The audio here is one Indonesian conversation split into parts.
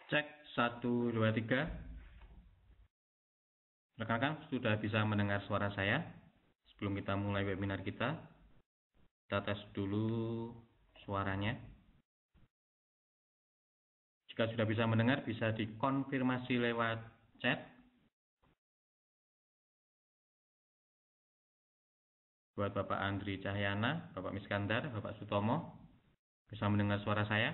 Cek 1, 2, 3. Rekan-rekan sudah bisa mendengar suara saya? Sebelum kita mulai webinar kita tes dulu suaranya. Jika sudah bisa mendengar, bisa dikonfirmasi lewat chat. Buat Bapak Andri Cahyana, Bapak Miskandar, Bapak Sutomo, bisa mendengar suara saya?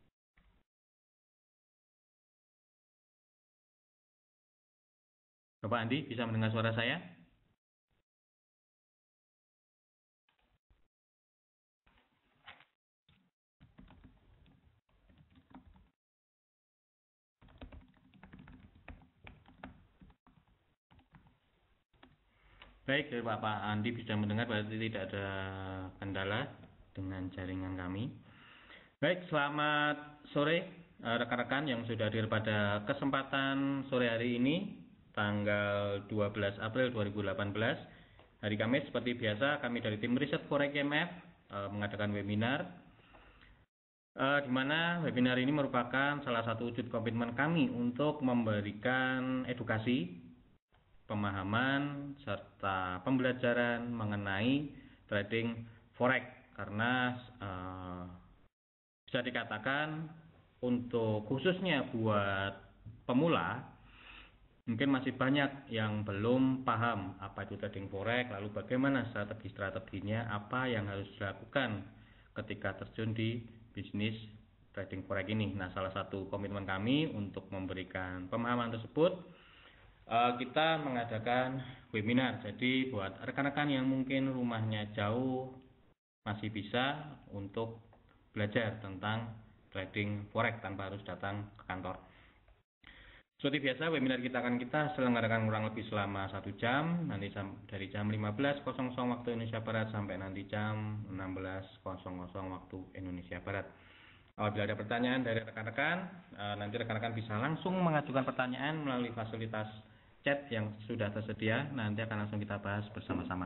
Bapak Andi, bisa mendengar suara saya? Baik, dari Bapak Andi bisa mendengar, berarti tidak ada kendala dengan jaringan kami. Baik, selamat sore rekan-rekan yang sudah hadir pada kesempatan sore hari ini, tanggal 12 April 2018, hari Kamis. Seperti biasa, kami dari tim riset Forex IMF mengadakan webinar, di mana webinar ini merupakan salah satu wujud komitmen kami untuk memberikan edukasi, pemahaman, serta pembelajaran mengenai trading forex, karena bisa dikatakan untuk khususnya buat pemula mungkin masih banyak yang belum paham apa itu trading forex, lalu bagaimana strategi-strateginya, apa yang harus dilakukan ketika terjun di bisnis trading forex ini. Nah, salah satu komitmen kami untuk memberikan pemahaman tersebut, kita mengadakan webinar. Jadi buat rekan-rekan yang mungkin rumahnya jauh, masih bisa untuk belajar tentang trading forex tanpa harus datang ke kantor. Seperti biasa, webinar kita selenggarakan kurang lebih selama 1 jam, nanti dari jam 15.00 waktu Indonesia Barat sampai nanti jam 16.00 waktu Indonesia Barat. Apabila ada pertanyaan dari rekan-rekan, nanti rekan-rekan bisa langsung mengajukan pertanyaan melalui fasilitas chat yang sudah tersedia. Nanti akan langsung kita bahas bersama-sama.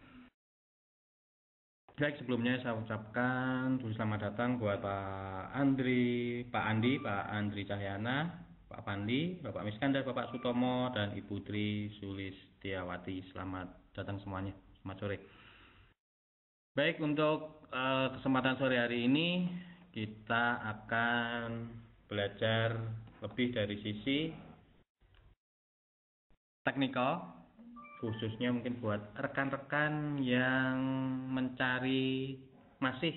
Baik, sebelumnya saya ucapkan selamat datang buat Pak Andi, Pak Andri Cahyana, Pak Pandi, Bapak Miskandar, Bapak Sutomo, dan Ibu Tri Sulistiawati. Selamat datang semuanya, selamat sore. Baik, untuk kesempatan sore hari ini kita akan belajar lebih dari sisi teknikal, khususnya mungkin buat rekan-rekan yang masih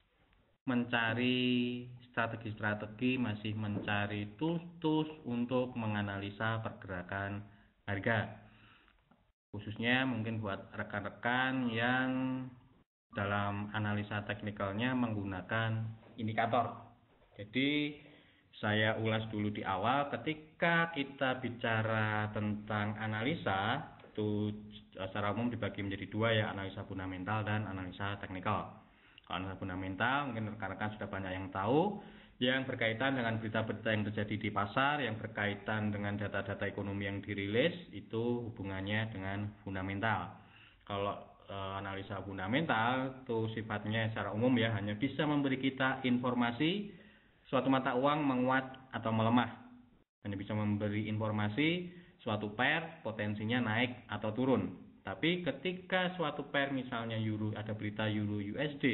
mencari strategi-strategi, masih mencari tools untuk menganalisa pergerakan harga. Khususnya mungkin buat rekan-rekan yang dalam analisa teknikalnya menggunakan indikator. Jadi saya ulas dulu di awal, ketika kita bicara tentang analisa, itu secara umum dibagi menjadi dua ya, analisa fundamental dan analisa teknikal. Kalau analisa fundamental mungkin rekan-rekan sudah banyak yang tahu, yang berkaitan dengan berita-berita yang terjadi di pasar, yang berkaitan dengan data-data ekonomi yang dirilis, itu hubungannya dengan fundamental. Kalau analisa fundamental itu sifatnya secara umum ya, hanya bisa memberi kita informasi suatu mata uang menguat atau melemah. Hanya bisa memberi informasi suatu pair potensinya naik atau turun. Tapi ketika suatu pair misalnya euro, ada berita euro USD,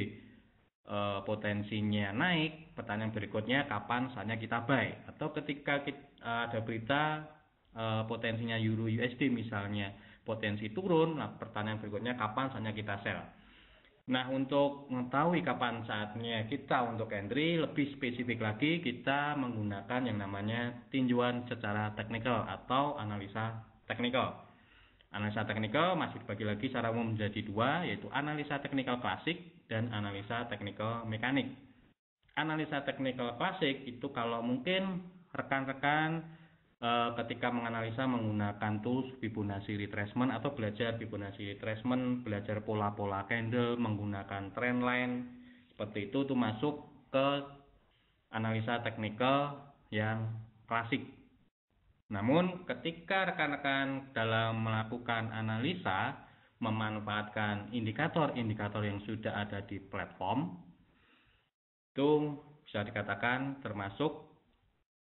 potensinya naik, pertanyaan berikutnya kapan saatnya kita buy. Atau ketika ada berita potensinya euro USD misalnya potensi turun, nah pertanyaan berikutnya kapan saatnya kita sell. Nah, untuk mengetahui kapan saatnya kita untuk entry, lebih spesifik lagi kita menggunakan yang namanya tinjauan secara teknikal atau analisa teknikal. Analisa teknikal masih dibagi lagi secara umum menjadi dua, yaitu analisa teknikal klasik dan analisa teknikal mekanik. Analisa teknikal klasik itu kalau mungkin rekan-rekan ketika menganalisa menggunakan tools Fibonacci retracement atau belajar Fibonacci retracement, belajar pola-pola candle, menggunakan trend line, seperti itu masuk ke analisa teknikal yang klasik. Namun ketika rekan-rekan dalam melakukan analisa memanfaatkan indikator-indikator yang sudah ada di platform, itu bisa dikatakan termasuk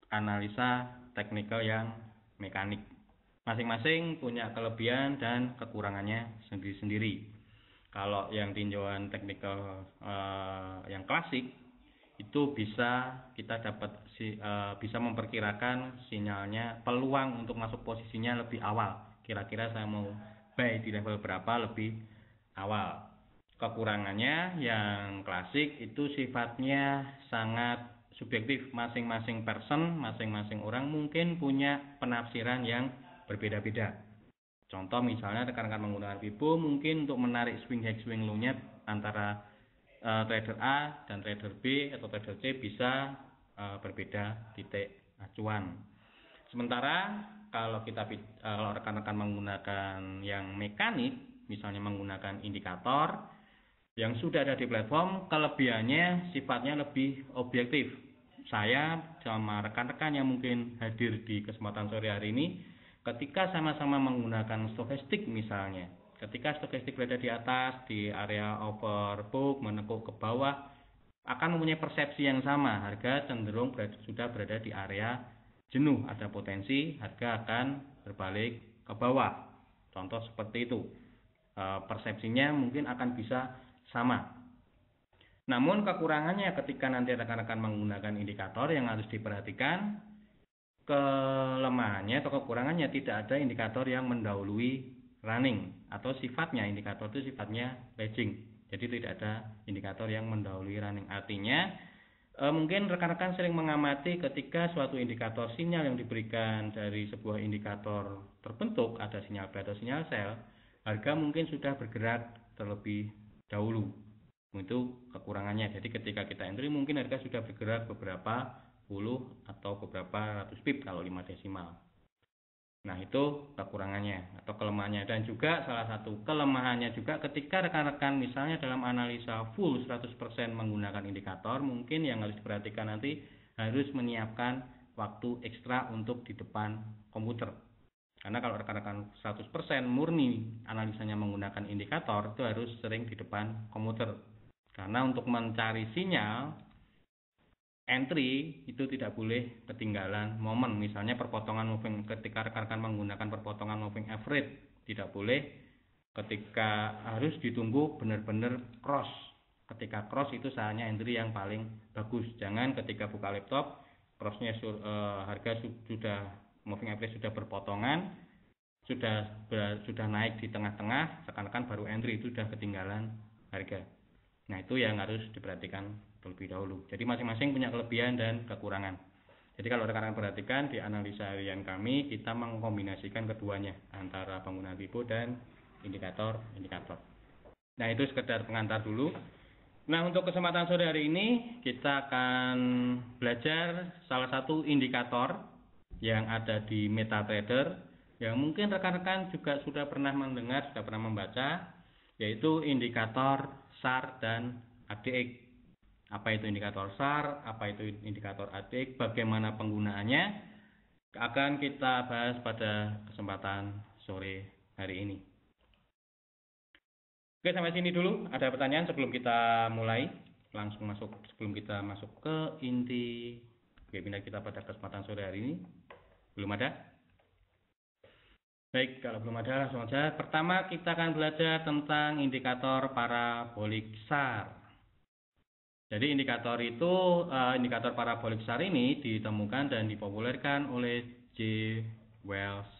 analisa teknikal yang mekanik. Masing-masing punya kelebihan dan kekurangannya sendiri-sendiri. Kalau yang tinjauan teknikal yang klasik itu bisa kita dapat bisa memperkirakan sinyalnya, peluang untuk masuk posisinya lebih awal. Kira-kira saya mau buy di level berapa lebih awal. Kekurangannya yang klasik itu sifatnya sangat subjektif. Masing-masing person, masing-masing orang mungkin punya penafsiran yang berbeda-beda. Contoh misalnya rekan-rekan menggunakan FIBO mungkin untuk menarik swing high swing low-nya antara trader A dan trader B atau trader C bisa berbeda titik acuan. Sementara kalau rekan-rekan menggunakan yang mekanik, misalnya menggunakan indikator yang sudah ada di platform, kelebihannya sifatnya lebih objektif. Saya sama rekan-rekan yang mungkin hadir di kesempatan sore hari ini, ketika sama-sama menggunakan stokastik misalnya, ketika stokastik berada di atas, di area overbook, menekuk ke bawah, akan mempunyai persepsi yang sama. Harga cenderung sudah berada di area jenuh, ada potensi harga akan berbalik ke bawah. Contoh seperti itu. Persepsinya mungkin akan bisa sama. Namun kekurangannya ketika nanti rekan-rekan menggunakan indikator yang harus diperhatikan, kelemahannya atau kekurangannya tidak ada indikator yang mendahului running, atau sifatnya indikator itu sifatnya lagging. Jadi tidak ada indikator yang mendahului running. Artinya mungkin rekan-rekan sering mengamati ketika suatu indikator sinyal yang diberikan dari sebuah indikator terbentuk, ada sinyal buy atau sinyal sell, harga mungkin sudah bergerak terlebih dahulu. Itu kekurangannya. Jadi ketika kita entry mungkin harga sudah bergerak beberapa puluh atau beberapa ratus pip kalau 5 desimal. Nah itu kekurangannya atau kelemahannya. Dan juga salah satu kelemahannya juga ketika rekan-rekan misalnya dalam analisa full 100% menggunakan indikator, mungkin yang harus diperhatikan nanti harus menyiapkan waktu ekstra untuk di depan komputer. Karena kalau rekan-rekan 100% murni analisanya menggunakan indikator, itu harus sering di depan komputer. Karena untuk mencari sinyal entry itu tidak boleh ketinggalan momen. Misalnya perpotongan moving, ketika rekan-rekan menggunakan perpotongan moving average, tidak boleh ketika harus ditunggu benar-benar cross. Ketika cross itu saatnya entry yang paling bagus. Jangan ketika buka laptop crossnya harga sudah moving average sudah berpotongan, sudah naik di tengah-tengah, rekan-rekan baru entry, itu sudah ketinggalan harga. Nah itu yang harus diperhatikan terlebih dahulu. Jadi masing-masing punya kelebihan dan kekurangan. Jadi kalau rekan-rekan perhatikan di analisa harian kami, kita mengkombinasikan keduanya antara penggunaan FIBO dan indikator. Nah itu sekedar pengantar dulu. Nah untuk kesempatan sore hari ini kita akan belajar salah satu indikator yang ada di MetaTrader yang mungkin rekan-rekan juga sudah pernah mendengar, sudah pernah membaca, yaitu indikator SAR dan ADX. Apa itu indikator SAR, apa itu indikator ADX, bagaimana penggunaannya, akan kita bahas pada kesempatan sore hari ini. Oke, sampai sini dulu. Ada pertanyaan sebelum kita mulai? Sebelum kita masuk ke inti webinar kita pada kesempatan sore hari ini. Belum ada? Baik, kalau belum ada langsung saja. Pertama kita akan belajar tentang indikator parabolik SAR. Jadi indikator parabolik SAR ini ditemukan dan dipopulerkan oleh J. Wells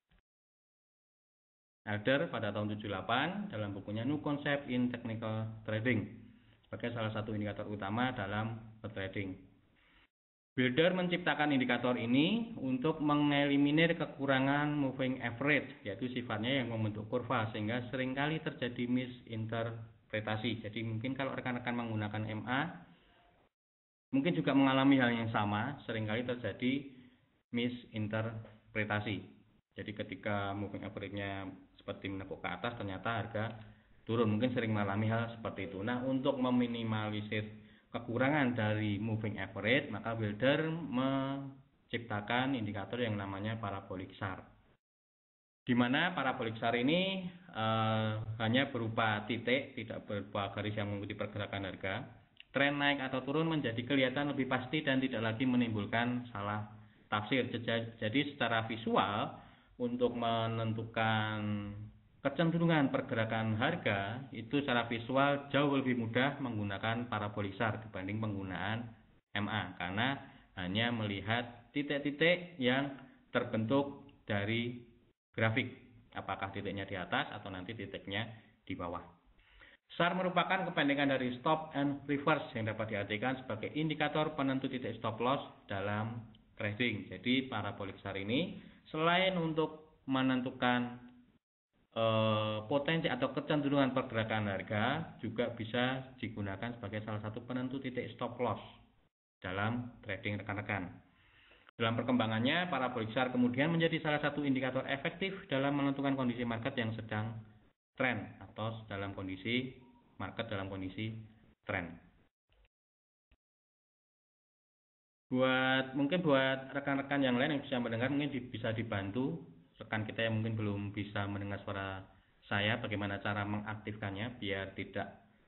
Elder pada tahun 78 dalam bukunya New Concept in Technical Trading sebagai salah satu indikator utama dalam trading. Builder menciptakan indikator ini untuk mengeliminir kekurangan moving average, yaitu sifatnya yang membentuk kurva sehingga seringkali terjadi misinterpretasi. Jadi mungkin kalau rekan-rekan menggunakan MA mungkin juga mengalami hal yang sama, seringkali terjadi misinterpretasi. Jadi ketika moving average-nya seperti menekuk ke atas, ternyata harga turun. Mungkin sering mengalami hal seperti itu. Nah, untuk meminimalisir kekurangan dari moving average, maka builder menciptakan indikator yang namanya parabolik SAR. Di mana parabolik SAR ini hanya berupa titik, tidak berupa garis yang mengikuti pergerakan harga. Tren naik atau turun menjadi kelihatan lebih pasti dan tidak lagi menimbulkan salah tafsir. Jadi secara visual untuk menentukan kecenderungan pergerakan harga itu secara visual jauh lebih mudah menggunakan parabolik SAR dibanding penggunaan MA, karena hanya melihat titik-titik yang terbentuk dari grafik, apakah titiknya di atas atau nanti titiknya di bawah. SAR merupakan kependekan dari stop and reverse yang dapat diartikan sebagai indikator penentu titik stop loss dalam trading. Jadi parabolik SAR ini selain untuk menentukan potensi atau kecenderungan pergerakan harga, juga bisa digunakan sebagai salah satu penentu titik stop loss dalam trading rekan-rekan. Dalam perkembangannya, parabolik SAR kemudian menjadi salah satu indikator efektif dalam menentukan kondisi market yang sedang tren atau dalam kondisi market dalam kondisi tren. Mungkin buat rekan-rekan yang lain yang bisa mendengar, mungkin bisa dibantu rekan kita yang mungkin belum bisa mendengar suara saya, bagaimana cara mengaktifkannya biar tidak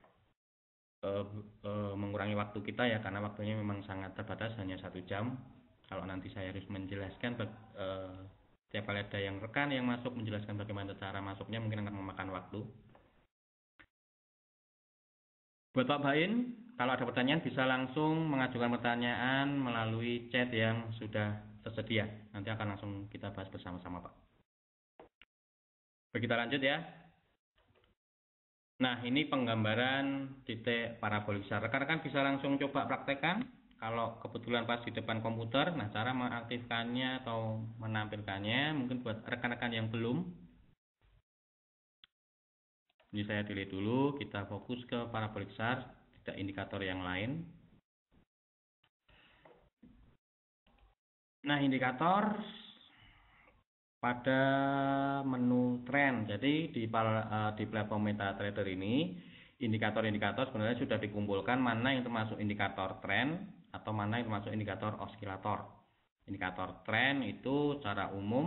mengurangi waktu kita ya, karena waktunya memang sangat terbatas, hanya 1 jam. Kalau nanti saya harus menjelaskan tiap kali ada yang rekan yang masuk menjelaskan bagaimana cara masuknya, mungkin akan memakan waktu. Buat Pak Bain, kalau ada pertanyaan bisa langsung mengajukan pertanyaan melalui chat yang sudah tersedia. Nanti akan langsung kita bahas bersama-sama, Pak. Kita lanjut ya. Nah, ini penggambaran titik parabolik SAR. Rekan-rekan bisa langsung coba praktekkan. Kalau kebetulan pas di depan komputer, nah cara mengaktifkannya atau menampilkannya mungkin buat rekan-rekan yang belum. Ini saya delete dulu, kita fokus ke parabolik SAR, tidak indikator yang lain. Nah, indikator pada menu tren. Jadi di platform MetaTrader ini indikator-indikator sebenarnya sudah dikumpulkan mana yang termasuk indikator tren atau mana yang termasuk indikator oskilator. Indikator tren itu secara umum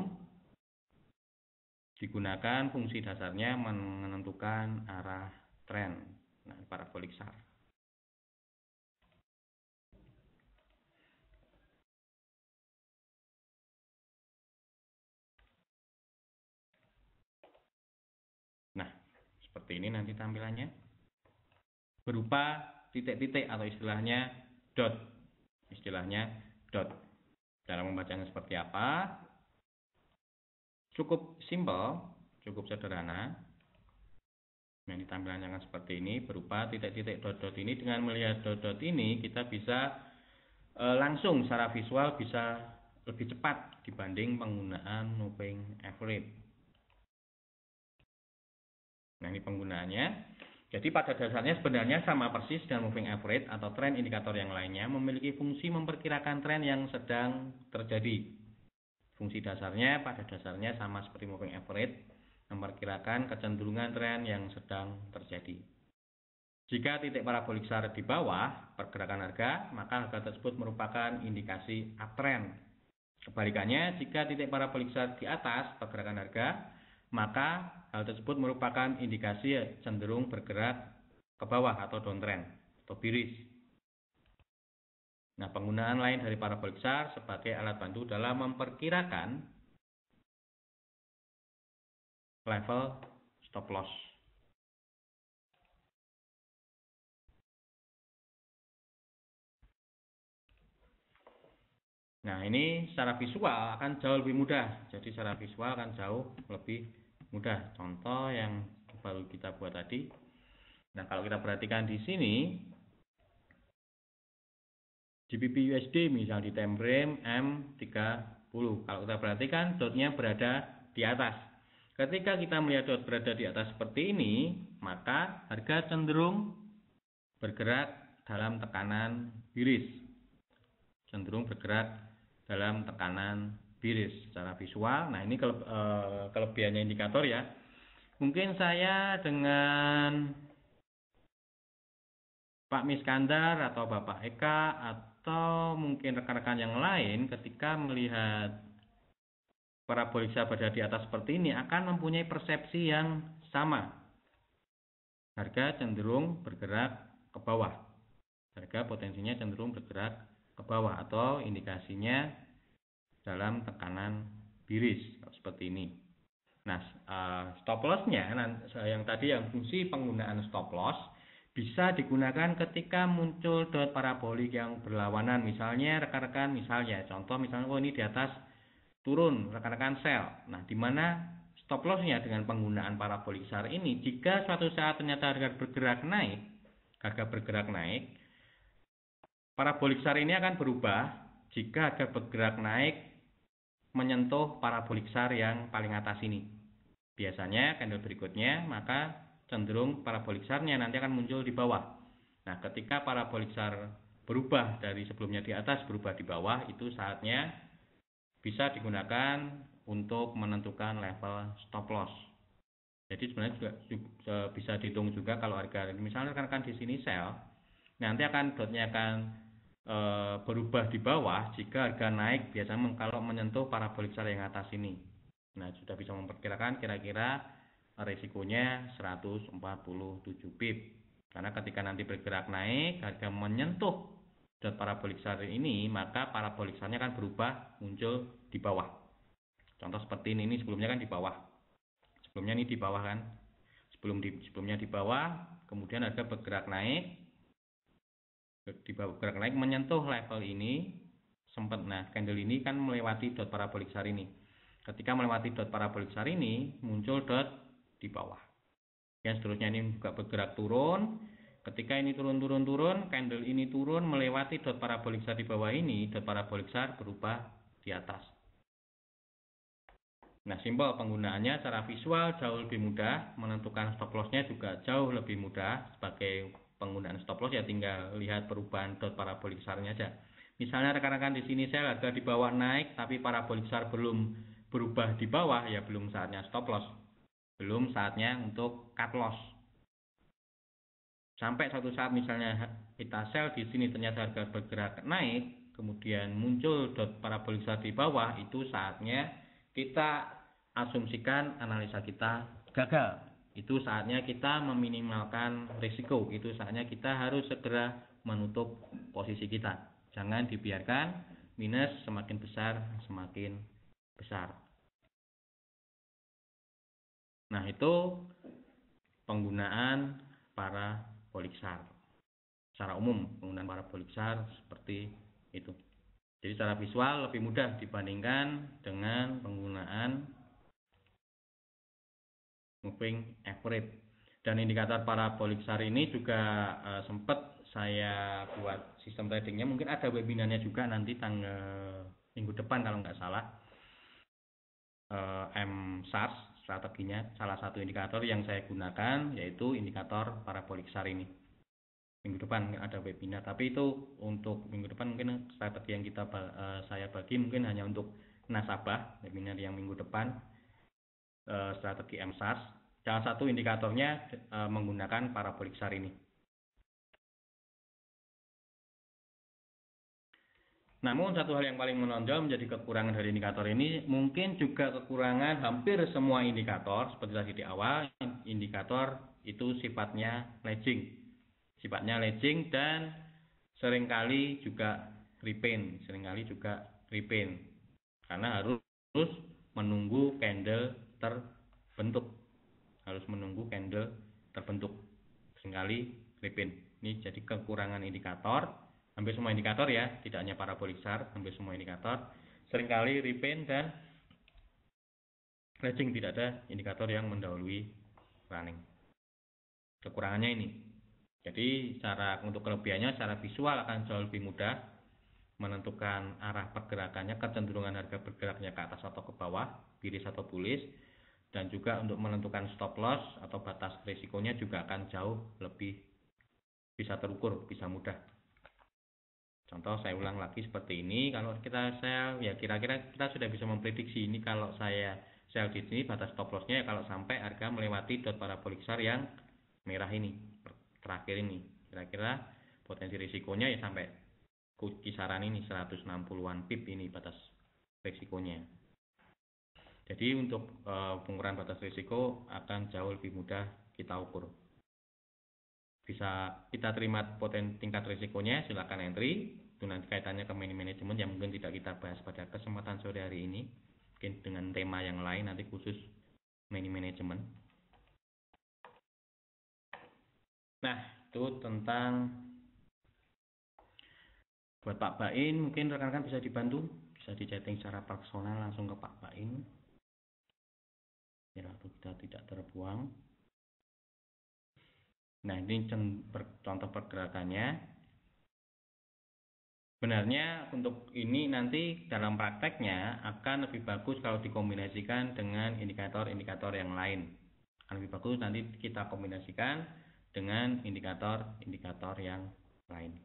digunakan fungsi dasarnya menentukan arah tren. Nah, parabolik SAR. Nah, seperti ini nanti tampilannya. Berupa titik-titik atau istilahnya dot. Dalam membacanya seperti apa? Cukup simpel, cukup sederhana. Nah, ini tampilannya akan seperti ini, berupa titik-titik dot-dot ini. Dengan melihat dot-dot ini, kita bisa langsung secara visual bisa lebih cepat dibanding penggunaan moving average. Nah, ini penggunaannya. Jadi pada dasarnya sebenarnya sama persis dengan moving average atau tren indikator yang lainnya, memiliki fungsi memperkirakan tren yang sedang terjadi. Fungsi dasarnya pada dasarnya sama seperti moving average, memperkirakan kecenderungan tren yang sedang terjadi. Jika titik parabolik SAR di bawah pergerakan harga, maka harga tersebut merupakan indikasi uptrend. Kebalikannya, jika titik parabolik SAR di atas pergerakan harga, maka hal tersebut merupakan indikasi cenderung bergerak ke bawah atau downtrend atau bearish. Nah, penggunaan lain dari parabolik SAR sebagai alat bantu dalam memperkirakan level stop loss. Nah, ini secara visual akan jauh lebih mudah. Jadi secara visual akan jauh lebih mudah. Contoh yang baru kita buat tadi. Nah, kalau kita perhatikan di sini, GBP USD misal di time frame M30. Kalau kita perhatikan dotnya berada di atas. Ketika kita melihat dot berada di atas seperti ini, maka harga cenderung bergerak dalam tekanan bearish. Cenderung bergerak dalam tekanan bearish secara visual. Nah, ini kelebihannya indikator ya. Mungkin saya dengan Pak Miskandar atau Bapak Eka atau mungkin rekan-rekan yang lain ketika melihat parabolik SAR berada di atas seperti ini akan mempunyai persepsi yang sama. Harga cenderung bergerak ke bawah. Harga potensinya cenderung bergerak ke bawah atau indikasinya dalam tekanan biris seperti ini. Nah, stop loss-nya yang tadi yang fungsi penggunaan stop loss bisa digunakan ketika muncul dot parabolik yang berlawanan. Misalnya rekan-rekan, contoh misalnya ini di atas turun, rekan-rekan sell. Nah, di mana stop loss-nya dengan penggunaan parabolik SAR ini, jika suatu saat ternyata harga bergerak naik, parabolik SAR ini akan berubah jika harga bergerak naik menyentuh parabolik SAR yang paling atas ini. Biasanya candle berikutnya, maka cenderung parabolik SAR-nya nanti akan muncul di bawah. Nah, ketika parabolik SAR berubah dari sebelumnya di atas berubah di bawah, itu saatnya bisa digunakan untuk menentukan level stop loss. Jadi sebenarnya juga bisa dihitung juga kalau harga, misalnya rekan di sini sell, nanti dotnya akan berubah di bawah jika harga naik biasanya kalau menyentuh parabolik SAR yang atas ini. Nah, sudah bisa memperkirakan kira-kira resikonya 147 pip. Karena ketika nanti bergerak naik, harga menyentuh dot parabolik SAR ini, maka parabolik SAR-nya akan berubah muncul di bawah. Contoh seperti ini sebelumnya kan di bawah. Sebelumnya ini di bawah kan. Sebelumnya di bawah, kemudian harga bergerak naik. Bergerak naik menyentuh level ini, candle ini kan melewati dot parabolik SAR ini. Ketika melewati dot parabolik SAR ini, muncul dot di bawah. Yang seterusnya ini juga bergerak turun. Ketika ini turun, candle ini turun melewati dot parabolik SAR di bawah ini, dot parabolik SAR berubah di atas. Nah, simpel penggunaannya secara visual jauh lebih mudah, menentukan stop loss-nya juga jauh lebih mudah. Sebagai penggunaan stop loss ya tinggal lihat perubahan dot parabolik SAR-nya aja. Misalnya rekan-rekan di sini saya harga di bawah naik tapi parabolik SAR belum berubah di bawah, ya belum saatnya stop loss, belum saatnya untuk cut loss. Sampai suatu saat misalnya kita sell di sini ternyata harga bergerak naik, kemudian muncul dot parabolik SAR di bawah, itu saatnya kita asumsikan analisa kita gagal. Itu saatnya kita meminimalkan risiko, itu saatnya kita harus segera menutup posisi kita. Jangan dibiarkan minus semakin besar semakin besar. Nah, itu penggunaan parabolik SAR. Secara umum, penggunaan parabolik SAR seperti itu. Jadi secara visual lebih mudah dibandingkan dengan penggunaan moving average. Dan indikator parabolik SAR ini juga sempat saya buat sistem tradingnya. Mungkin ada webinarnya juga nanti tanggal minggu depan kalau nggak salah. MSARS strateginya, salah satu indikator yang saya gunakan yaitu indikator parabolik SAR ini. Minggu depan ada webinar, tapi itu untuk minggu depan mungkin strategi yang saya bagi mungkin hanya untuk nasabah, webinar yang minggu depan strategi MSARS. Salah satu indikatornya menggunakan parabolik SAR ini. Namun satu hal yang paling menonjol menjadi kekurangan dari indikator ini, mungkin juga kekurangan hampir semua indikator, seperti tadi di awal, indikator itu sifatnya lagging. Sifatnya lagging dan seringkali juga repaint, karena harus menunggu candle terbentuk. Seringkali repaint. Ini jadi kekurangan indikator. Hampir semua indikator ya, tidak hanya parabolik SAR, hampir semua indikator seringkali repaint dan lagging, tidak ada indikator yang mendahului running. Kekurangannya ini. Jadi untuk kelebihannya secara visual akan jauh lebih mudah menentukan arah pergerakannya, kecenderungan harga bergeraknya ke atas atau ke bawah, bullish atau bullish, dan juga untuk menentukan stop loss atau batas risikonya juga akan jauh lebih bisa terukur, bisa mudah. Contoh saya ulang lagi seperti ini, kalau kita sell ya kira-kira kita sudah bisa memprediksi ini kalau saya sell di sini batas stop loss-nya ya kalau sampai harga melewati dot parabolik SAR yang merah ini, terakhir ini. Kira-kira potensi risikonya ya sampai kisaran ini 160-an pip ini batas risikonya. Jadi untuk pengukuran batas risiko akan jauh lebih mudah kita ukur. Bisa kita terima tingkat risikonya, silakan entry. itu nanti kaitannya ke money management yang mungkin tidak kita bahas pada kesempatan sore hari ini, mungkin dengan tema yang lain nanti khusus money management. Nah, itu tentang buat Pak Bain, mungkin rekan-rekan bisa dibantu, bisa di-chatting secara personal langsung ke Pak Bain biar waktu kita tidak terbuang. Nah, ini contoh pergerakannya. Sebenarnya untuk ini nanti dalam prakteknya akan lebih bagus kalau dikombinasikan dengan indikator-indikator yang lain. Akan lebih bagus nanti kita kombinasikan dengan indikator-indikator yang lain.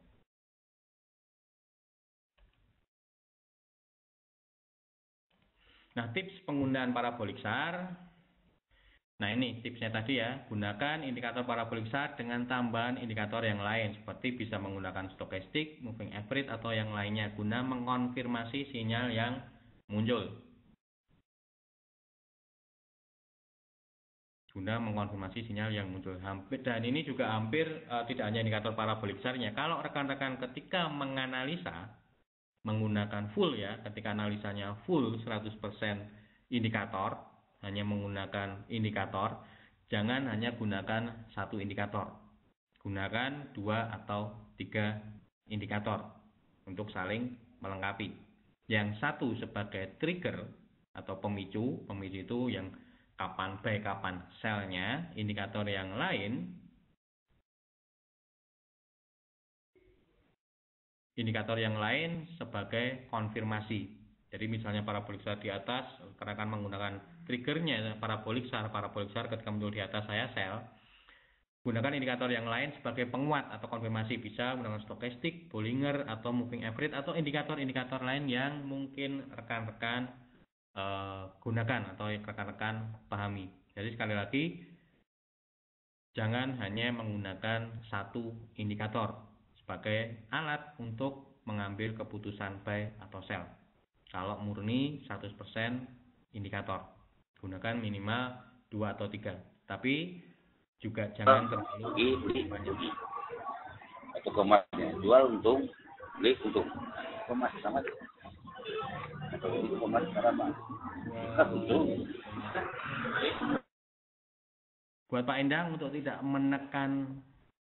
Nah, tips penggunaan parabolik SAR. Nah, ini tipsnya tadi ya, gunakan indikator parabolik SAR dengan tambahan indikator yang lain, seperti bisa menggunakan stokastik, moving average, atau yang lainnya, guna mengkonfirmasi sinyal yang muncul. Dan ini juga hampir tidak hanya indikator parabolik SAR-nya. Kalau rekan-rekan ketika menganalisa, menggunakan full ya, ketika analisanya full 100% indikator, hanya menggunakan indikator, jangan hanya gunakan satu indikator, gunakan 2 atau 3 indikator untuk saling melengkapi. Yang satu sebagai trigger atau pemicu itu yang kapan buy, kapan sell-nya. Indikator yang lain sebagai konfirmasi. Jadi misalnya parabolik SAR di atas, karena akan menggunakan triggernya parabolik SAR ketika muncul di atas saya sell. Gunakan indikator yang lain sebagai penguat atau konfirmasi, bisa menggunakan stokastik, Bollinger, atau moving average, atau indikator-indikator lain yang mungkin rekan-rekan gunakan atau rekan-rekan pahami. Jadi sekali lagi, jangan hanya menggunakan satu indikator sebagai alat untuk mengambil keputusan buy atau sell. Kalau murni 100% indikator, gunakan minimal 2 atau 3. Tapi juga jangan terlalu banyak. Atau kemas jual untung, beli untung. Kemas sama. Atau kemas sama. Untung. Buat Pak Endang untuk tidak menekan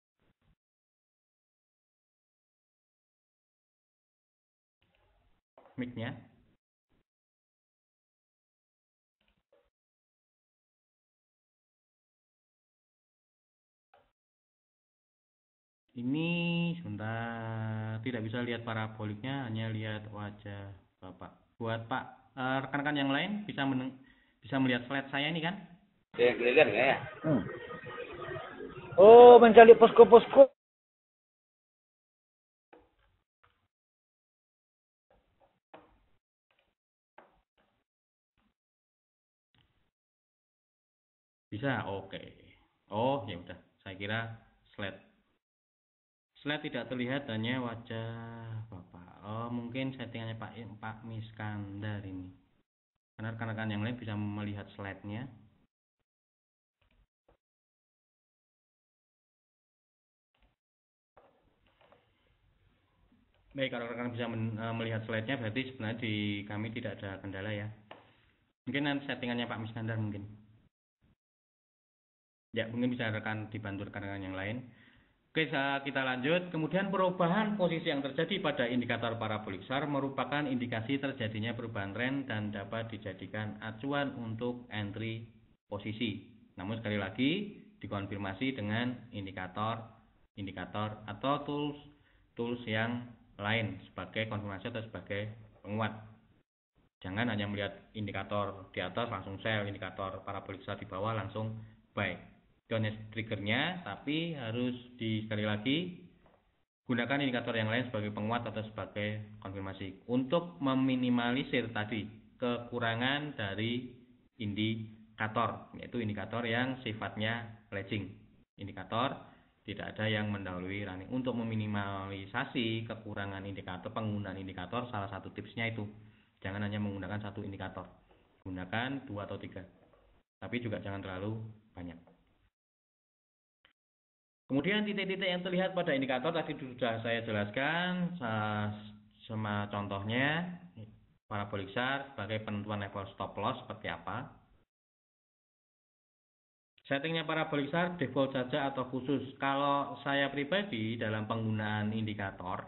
mic-nya. Ini sebentar, tidak bisa lihat paraboliknya, hanya lihat wajah Bapak. Buat Pak rekan-rekan yang lain bisa melihat slide saya ini kan? Kelihatan nggak ya? Oh, mencari posko-posko. Bisa, oke. Oh, ya udah. Saya kira slide tidak terlihat, hanya wajah Bapak. Oh, mungkin settingannya Pak Miskandar ini. Karena rekan-rekan yang lain bisa melihat slide-nya. Baik, kalau rekan bisa melihat slide-nya, berarti sebenarnya di kami tidak ada kendala ya. Mungkin nanti settingannya Pak Miskandar mungkin. Ya, mungkin bisa rekan dibantu rekan-rekan yang lain. Oke, kita lanjut. Kemudian perubahan posisi yang terjadi pada indikator parabolik SAR merupakan indikasi terjadinya perubahan trend dan dapat dijadikan acuan untuk entry posisi. Namun sekali lagi dikonfirmasi dengan indikator atau tools yang lain sebagai konfirmasi atau sebagai penguat. Jangan hanya melihat indikator di atas langsung sell, indikator parabolik SAR di bawah langsung buy. Itu hanya triggernya, tapi harus sekali lagi gunakan indikator yang lain sebagai penguat atau sebagai konfirmasi untuk meminimalisir tadi kekurangan dari indikator, yaitu indikator yang sifatnya lagging. Indikator tidak ada yang mendahului running. Untuk meminimalisasi kekurangan indikator, penggunaan indikator, salah satu tipsnya itu jangan hanya menggunakan satu indikator, gunakan 2 atau 3, tapi juga jangan terlalu banyak. Kemudian titik-titik yang terlihat pada indikator tadi sudah saya jelaskan sama contohnya parabolik SAR sebagai penentuan level stop loss seperti apa. Settingnya parabolik SAR default saja atau khusus. Kalau saya pribadi dalam penggunaan indikator,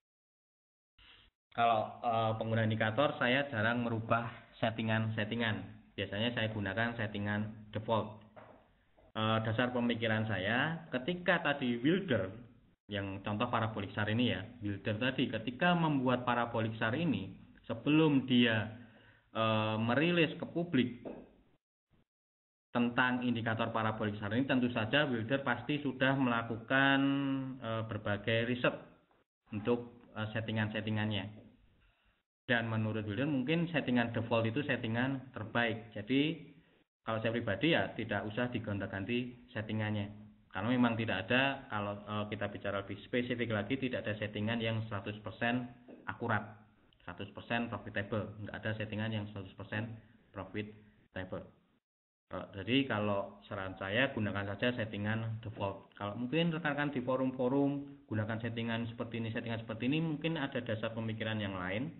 penggunaan indikator saya jarang merubah settingan-settingan. Biasanya saya gunakan settingan default. Dasar pemikiran saya, ketika tadi Wilder, yang contoh parabolik SAR ini ya, Wilder tadi ketika membuat parabolik SAR ini, sebelum dia merilis ke publik tentang indikator parabolik SAR ini, tentu saja Wilder pasti sudah melakukan berbagai riset untuk settingan-settingannya. Dan menurut Wilder mungkin settingan default itu settingan terbaik. Jadi kalau saya pribadi ya tidak usah digonta-ganti settingannya. Karena memang tidak ada, kalau kita bicara lebih spesifik lagi, tidak ada settingan yang 100% akurat, 100% profitable. Enggak ada settingan yang 100% profitable. Jadi kalau saran saya gunakan saja settingan default. Kalau mungkin rekan-rekan di forum-forum gunakan settingan seperti ini, mungkin ada dasar pemikiran yang lain.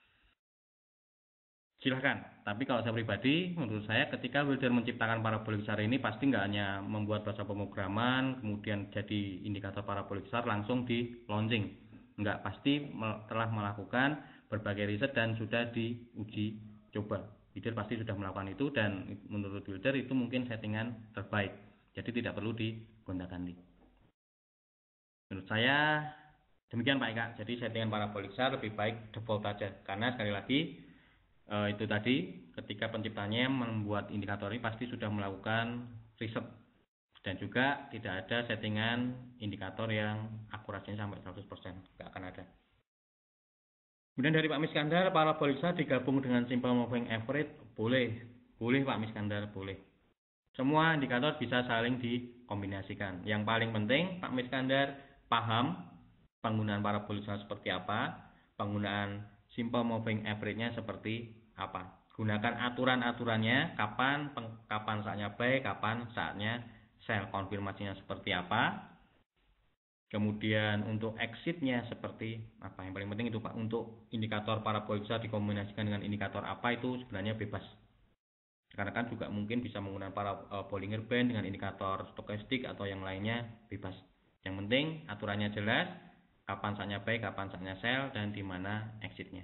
Silahkan, tapi kalau saya pribadi, menurut saya ketika Wilder menciptakan parabolik SAR ini pasti nggak hanya membuat bahasa pemrograman, kemudian jadi indikator parabolik SAR langsung di launching. Nggak, pasti telah melakukan berbagai riset dan sudah diuji coba. Wilder pasti sudah melakukan itu dan menurut Wilder itu mungkin settingan terbaik. Jadi tidak perlu digonta-ganti. Menurut saya demikian Pak Eka. Jadi settingan parabolik SAR lebih baik default saja, karena sekali lagi itu tadi ketika penciptanya membuat indikator ini pasti sudah melakukan riset dan juga tidak ada settingan indikator yang akurasinya sampai 100%, nggak akan ada. Kemudian dari Pak Miskandar, parabolik SAR digabung dengan simple moving average, boleh Pak Miskandar, boleh. Semua indikator bisa saling dikombinasikan. Yang paling penting Pak Miskandar paham penggunaan parabolik SAR seperti apa, penggunaan simple moving average-nya seperti apa. Gunakan aturan-aturannya, kapan saatnya buy, kapan saatnya sell, konfirmasinya seperti apa. Kemudian untuk exit-nya seperti apa. Yang paling penting itu Pak, untuk indikator parabolik SAR dikombinasikan dengan indikator apa itu sebenarnya bebas. Karena kan juga mungkin bisa menggunakan Bollinger Band dengan indikator stokastik atau yang lainnya, bebas. Yang penting aturannya jelas, kapan saatnya buy, kapan saatnya sell, dan di mana exit-nya.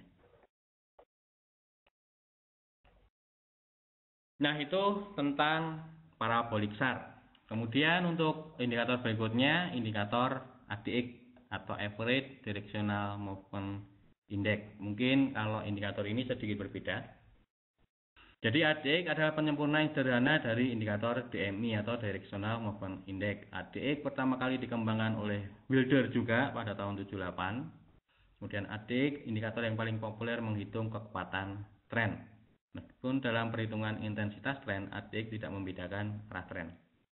Nah, itu tentang parabolik SAR. Kemudian untuk indikator berikutnya, indikator ADX atau Average Directional Movement Index. Mungkin kalau indikator ini sedikit berbeda. Jadi ADX adalah penyempurna yang sederhana dari indikator DMI atau Directional Movement Index. ADX pertama kali dikembangkan oleh Wilder juga pada tahun 78. Kemudian ADX indikator yang paling populer menghitung kekuatan tren. Meskipun dalam perhitungan intensitas tren, ADX tidak membedakan arah tren.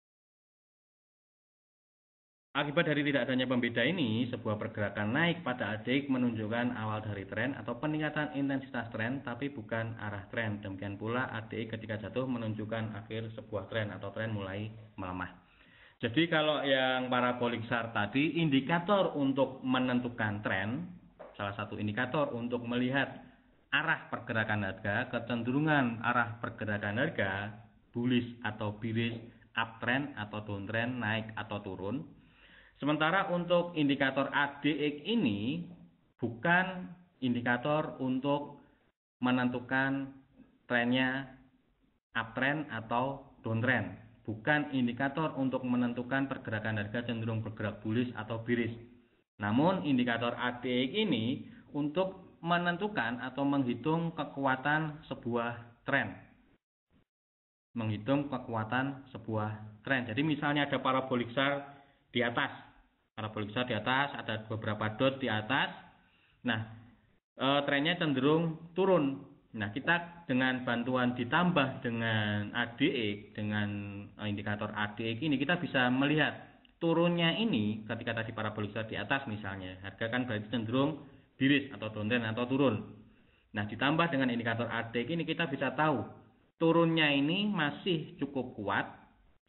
Akibat dari tidak adanya pembeda ini, sebuah pergerakan naik pada ADX menunjukkan awal dari tren atau peningkatan intensitas tren, tapi bukan arah tren. Demikian pula ADX ketika jatuh menunjukkan akhir sebuah tren atau tren mulai melemah. Jadi kalau yang parabolik SAR tadi, indikator untuk menentukan tren, salah satu indikator untuk melihat arah pergerakan harga, kecenderungan arah pergerakan harga, bullish atau bearish, uptrend atau downtrend, naik atau turun. Sementara untuk indikator ADX ini bukan indikator untuk menentukan trennya uptrend atau downtrend. Bukan indikator untuk menentukan pergerakan harga cenderung bergerak bullish atau bearish. Namun indikator ADX ini untuk menentukan atau menghitung kekuatan sebuah tren. Menghitung kekuatan sebuah tren. Jadi misalnya ada parabolik SAR di atas. Parabolik SAR di atas, ada beberapa dot di atas. Nah, trennya cenderung turun. Nah, kita dengan bantuan ditambah dengan ADX, dengan indikator ADX ini, kita bisa melihat turunnya ini ketika tadi parabolik SAR di atas misalnya. Harga kan berarti cenderung bearish atau downtrend atau turun. Nah, ditambah dengan indikator ADX ini kita bisa tahu turunnya ini masih cukup kuat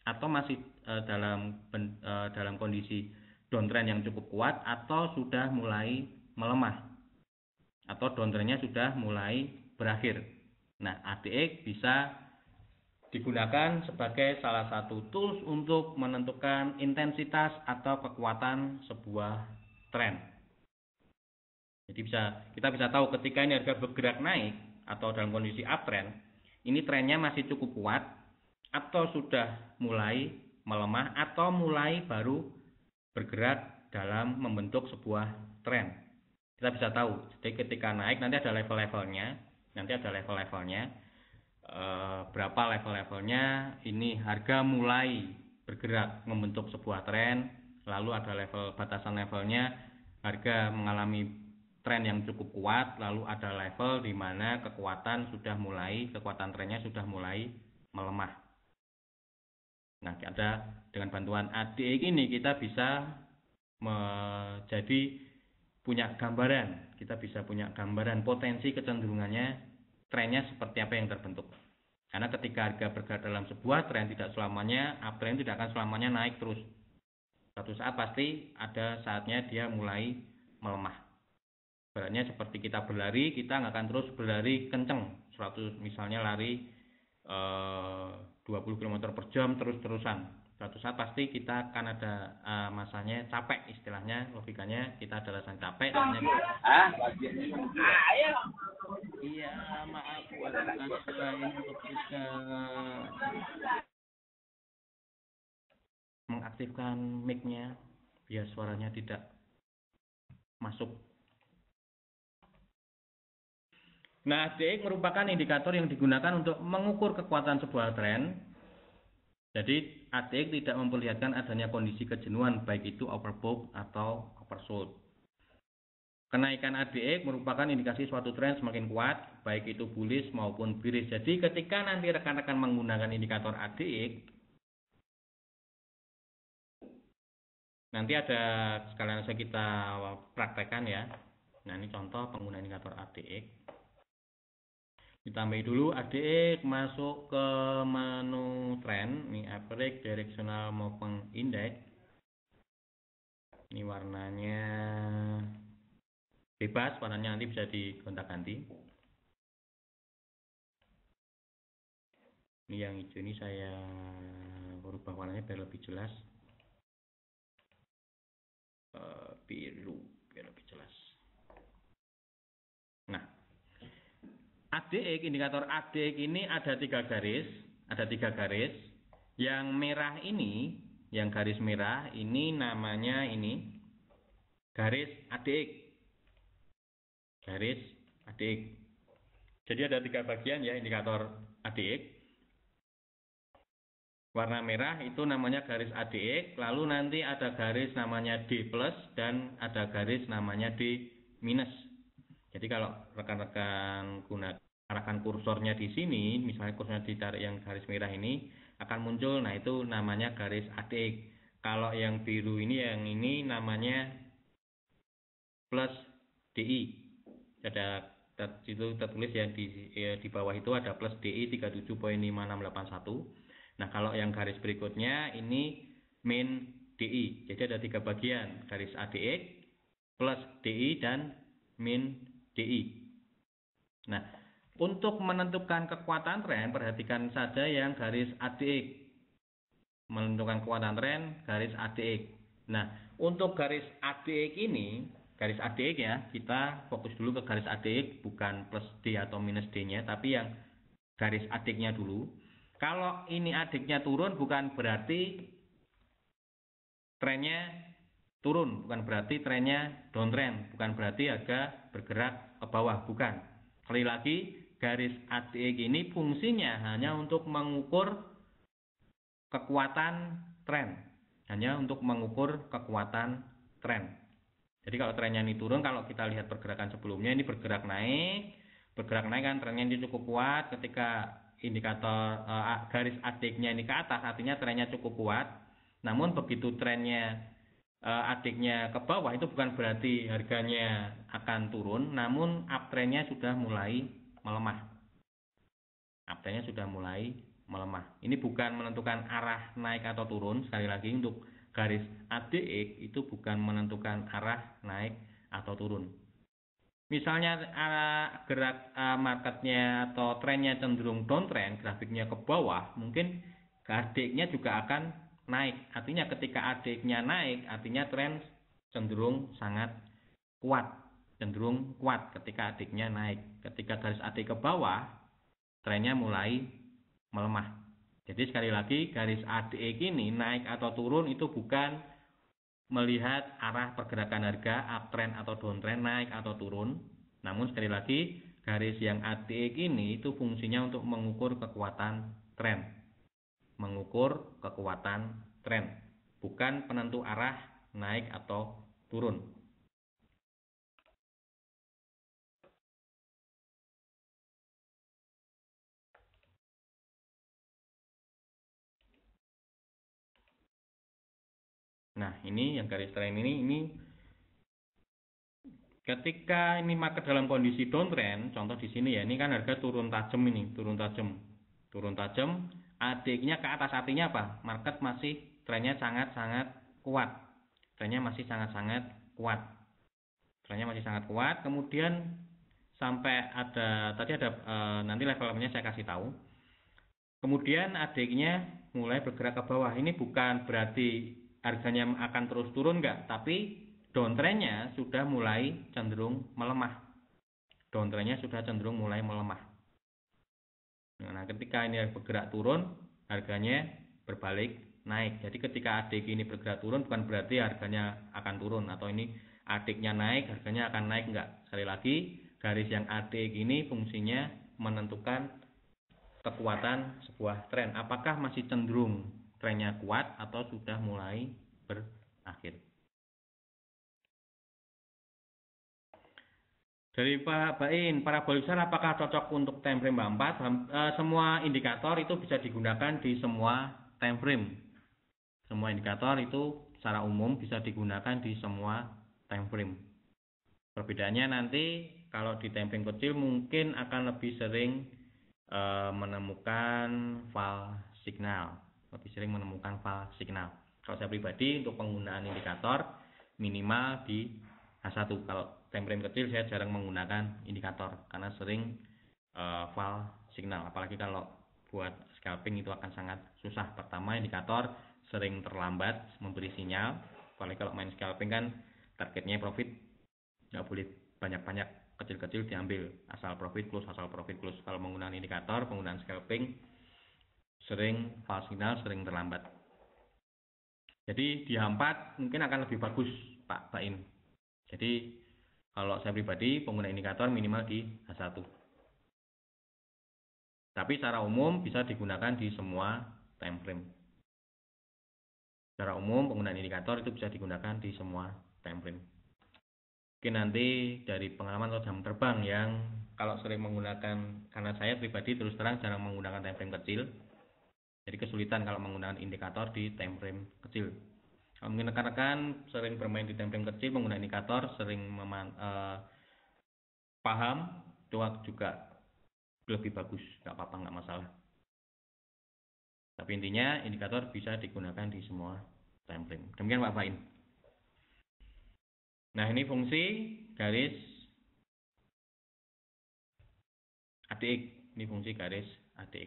atau masih dalam kondisi downtrend yang cukup kuat, atau sudah mulai melemah, atau downtrendnya sudah mulai berakhir. Nah, ADX bisa digunakan sebagai salah satu tools untuk menentukan intensitas atau kekuatan sebuah tren. Jadi kita bisa tahu ketika ini harga bergerak naik atau dalam kondisi uptrend, ini trennya masih cukup kuat atau sudah mulai melemah atau mulai baru bergerak dalam membentuk sebuah tren. Kita bisa tahu. Jadi ketika naik nanti ada level-levelnya, berapa level-levelnya. Ini harga mulai bergerak membentuk sebuah tren, lalu ada level batasan levelnya, harga mengalami tren yang cukup kuat, lalu ada level di mana kekuatan trennya sudah mulai melemah. Nah, dengan bantuan ADX ini kita bisa punya gambaran. Kita bisa punya gambaran potensi kecenderungannya trennya seperti apa yang terbentuk. Karena ketika harga bergerak dalam sebuah tren, tidak selamanya uptrend, tidak akan selamanya naik terus. Suatu saat pasti ada saatnya dia mulai melemah. Ibaratnya seperti kita berlari, kita nggak akan terus berlari kenceng. Misalnya lari 20 km per jam terus-terusan. Suatu saat pasti kita akan ada masanya capek, istilahnya, logikanya kita ada rasa capek. Iya, maaf ini untuk bisa mengaktifkan mic-nya biar suaranya tidak masuk. Nah, ADX merupakan indikator yang digunakan untuk mengukur kekuatan sebuah tren. Jadi, ADX tidak memperlihatkan adanya kondisi kejenuhan, baik itu overbought atau oversold. Kenaikan ADX merupakan indikasi suatu tren semakin kuat, baik itu bullish maupun bearish. Jadi, ketika nanti rekan-rekan menggunakan indikator ADX, nanti ada sekalian saja kita praktekkan ya. Nah, ini contoh penggunaan indikator ADX. Ditambahi dulu ADX, masuk ke menu trend, ini average directional movement index. Ini warnanya bebas, warnanya nanti bisa digonta-ganti. Ini yang hijau ini saya berubah warnanya biar lebih jelas. Biru biar lebih jelas. Nah, ADX, indikator ADX ini ada tiga garis. Yang merah ini, yang garis merah ini namanya garis ADX. Garis ADX. Jadi ada tiga bagian ya indikator ADX. Warna merah itu namanya garis ADX, lalu nanti ada garis namanya D+ dan ada garis namanya D-. Jadi kalau rekan-rekan arahkan kursornya di sini, misalnya kursornya ditarik yang garis merah ini, akan muncul, nah itu namanya garis ADX. Kalau yang biru ini, yang ini namanya plus DI. Ada itu tertulis ya di bawah itu ada plus DI 37.5681. Nah, kalau yang garis berikutnya ini min DI. Jadi ada tiga bagian, garis ADX, plus DI dan min DI. Nah, untuk menentukan kekuatan tren, perhatikan saja yang garis ADX. Menentukan kekuatan tren, garis ADX. Nah, untuk garis ADX ini, garis ADX ya, kita fokus dulu ke garis ADX, bukan plus D atau minus D-nya, tapi yang garis ADX-nya dulu. Kalau ini ADX-nya turun, bukan berarti trennya turun, bukan berarti trennya downtrend, bukan berarti harga bergerak ke bawah, bukan. Sekali lagi, garis ADX ini fungsinya hanya untuk mengukur kekuatan tren. Hanya untuk mengukur kekuatan tren. Jadi kalau trennya ini turun, kalau kita lihat pergerakan sebelumnya ini bergerak naik kan trennya ini cukup kuat. Ketika indikator garis ADX-nya ini ke atas, artinya trennya cukup kuat. Namun begitu trennya ADX-nya ke bawah, itu bukan berarti harganya akan turun, namun uptrendnya sudah mulai melemah. Uptrendnya sudah mulai melemah. Ini bukan menentukan arah naik atau turun. Sekali lagi, untuk garis ADX itu bukan menentukan arah naik atau turun. Misalnya gerak marketnya atau trennya cenderung downtrend, grafiknya ke bawah, mungkin ADX-nya juga akan naik. Artinya ketika ADX-nya naik, artinya tren cenderung sangat kuat, cenderung kuat ketika ADX-nya naik. Ketika garis ADX ke bawah, trennya mulai melemah. Jadi sekali lagi, garis ADX ini naik atau turun itu bukan melihat arah pergerakan harga uptrend atau downtrend, naik atau turun. Namun sekali lagi, garis yang ADX ini itu fungsinya untuk mengukur kekuatan tren. Mengukur kekuatan tren, bukan penentu arah naik atau turun. Nah, ini yang garis tren ini ketika ini market dalam kondisi downtrend, contoh di sini ya, ini kan harga turun tajam ini, turun tajam, ADX-nya ke atas, artinya apa? Market masih trennya sangat-sangat kuat. Trennya masih sangat-sangat kuat. Kemudian sampai tadi ada nanti levelnya saya kasih tahu. Kemudian ADX-nya mulai bergerak ke bawah. Ini bukan berarti harganya akan terus turun, enggak, tapi downtrend-nya sudah mulai cenderung melemah. Nah, ketika ini bergerak turun, harganya berbalik naik. Jadi ketika ADX ini bergerak turun, bukan berarti harganya akan turun, atau ini ADX-nya naik, harganya akan naik, enggak. Sekali lagi, garis yang ADX ini fungsinya menentukan kekuatan sebuah tren. Apakah masih cenderung trennya kuat atau sudah mulai berakhir. Dari Pak Bain, parabolik SAR apakah cocok untuk time frame 4? Semua indikator itu bisa digunakan di semua time frame. Semua indikator itu secara umum bisa digunakan di semua time frame. Perbedaannya nanti kalau di time frame kecil mungkin akan lebih sering menemukan fall signal. Kalau saya pribadi untuk penggunaan indikator minimal di H1. Kalau time frame kecil saya jarang menggunakan indikator karena sering fall signal. Apalagi kalau buat scalping itu akan sangat susah. Pertama, indikator sering terlambat memberi sinyal. Apalagi kalau main scalping kan targetnya profit, nggak boleh banyak-banyak, kecil-kecil diambil, asal profit close. Kalau menggunakan indikator, penggunaan scalping sering fall signal, sering terlambat. Jadi di H4 mungkin akan lebih bagus Pak Bain. Jadi kalau saya pribadi pengguna indikator minimal di H1. Tapi secara umum bisa digunakan di semua time frame. Secara umum penggunaan indikator itu bisa digunakan di semua time frame. Mungkin nanti dari pengalaman atau jam terbang yang kalau sering menggunakan, karena saya pribadi terus terang jarang menggunakan time frame kecil. Jadi kesulitan kalau menggunakan indikator di time frame kecil. Kalau mungkin rekan-rekan sering bermain di time frame kecil, menggunakan indikator, sering paham, itu juga lebih bagus, nggak apa-apa, nggak masalah. Tapi intinya indikator bisa digunakan di semua time frame. Demikian Pak Bain. Nah, ini fungsi garis ADX. Ini fungsi garis ADX.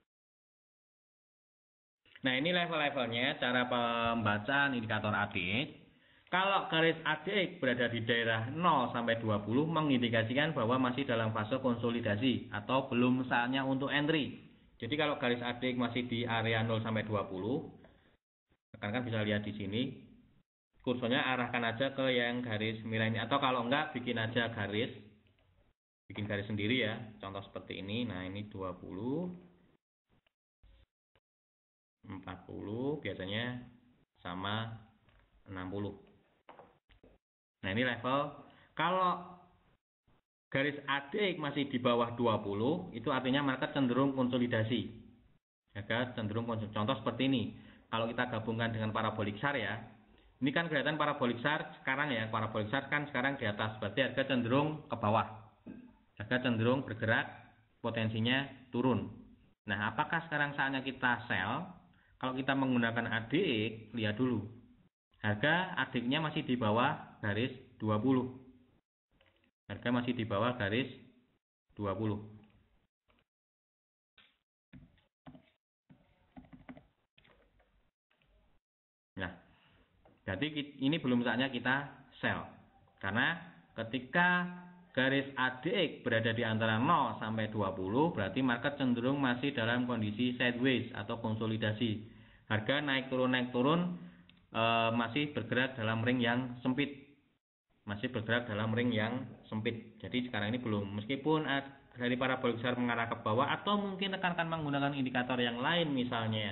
Nah, ini level-levelnya cara pembacaan indikator ADX. Kalau garis ADX berada di daerah 0 sampai 20 mengindikasikan bahwa masih dalam fase konsolidasi atau belum saatnya untuk entry. Jadi kalau garis ADX masih di area 0 sampai 20, rekan-rekan bisa lihat di sini. Kursornya arahkan aja ke yang garis merah ini, atau kalau enggak bikin aja garis. Bikin garis sendiri ya. Contoh seperti ini. Nah, ini 20, 40 biasanya sama 60. Nah, ini level. Kalau garis ADX masih di bawah 20, itu artinya market cenderung konsolidasi. Harga cenderung konsolidasi. Contoh seperti ini. Kalau kita gabungkan dengan parabolik SAR ya. Ini kan kelihatan parabolik SAR sekarang ya. Parabolik SAR kan sekarang di atas. Berarti harga cenderung ke bawah. Harga cenderung bergerak, potensinya turun. Nah, apakah sekarang saatnya kita sell? Kalau kita menggunakan ADX, lihat dulu. Harga ADX-nya masih di bawah garis 20. Harga masih di bawah garis 20. Nah, berarti ini belum saatnya kita sell. Karena ketika garis ADX berada di antara 0 sampai 20, berarti market cenderung masih dalam kondisi sideways atau konsolidasi. Harga naik turun masih bergerak dalam ring yang sempit. Masih bergerak dalam ring yang sempit. Jadi sekarang ini belum, meskipun dari parabol besar mengarah ke bawah, atau mungkin rekan-rekan menggunakan indikator yang lain, misalnya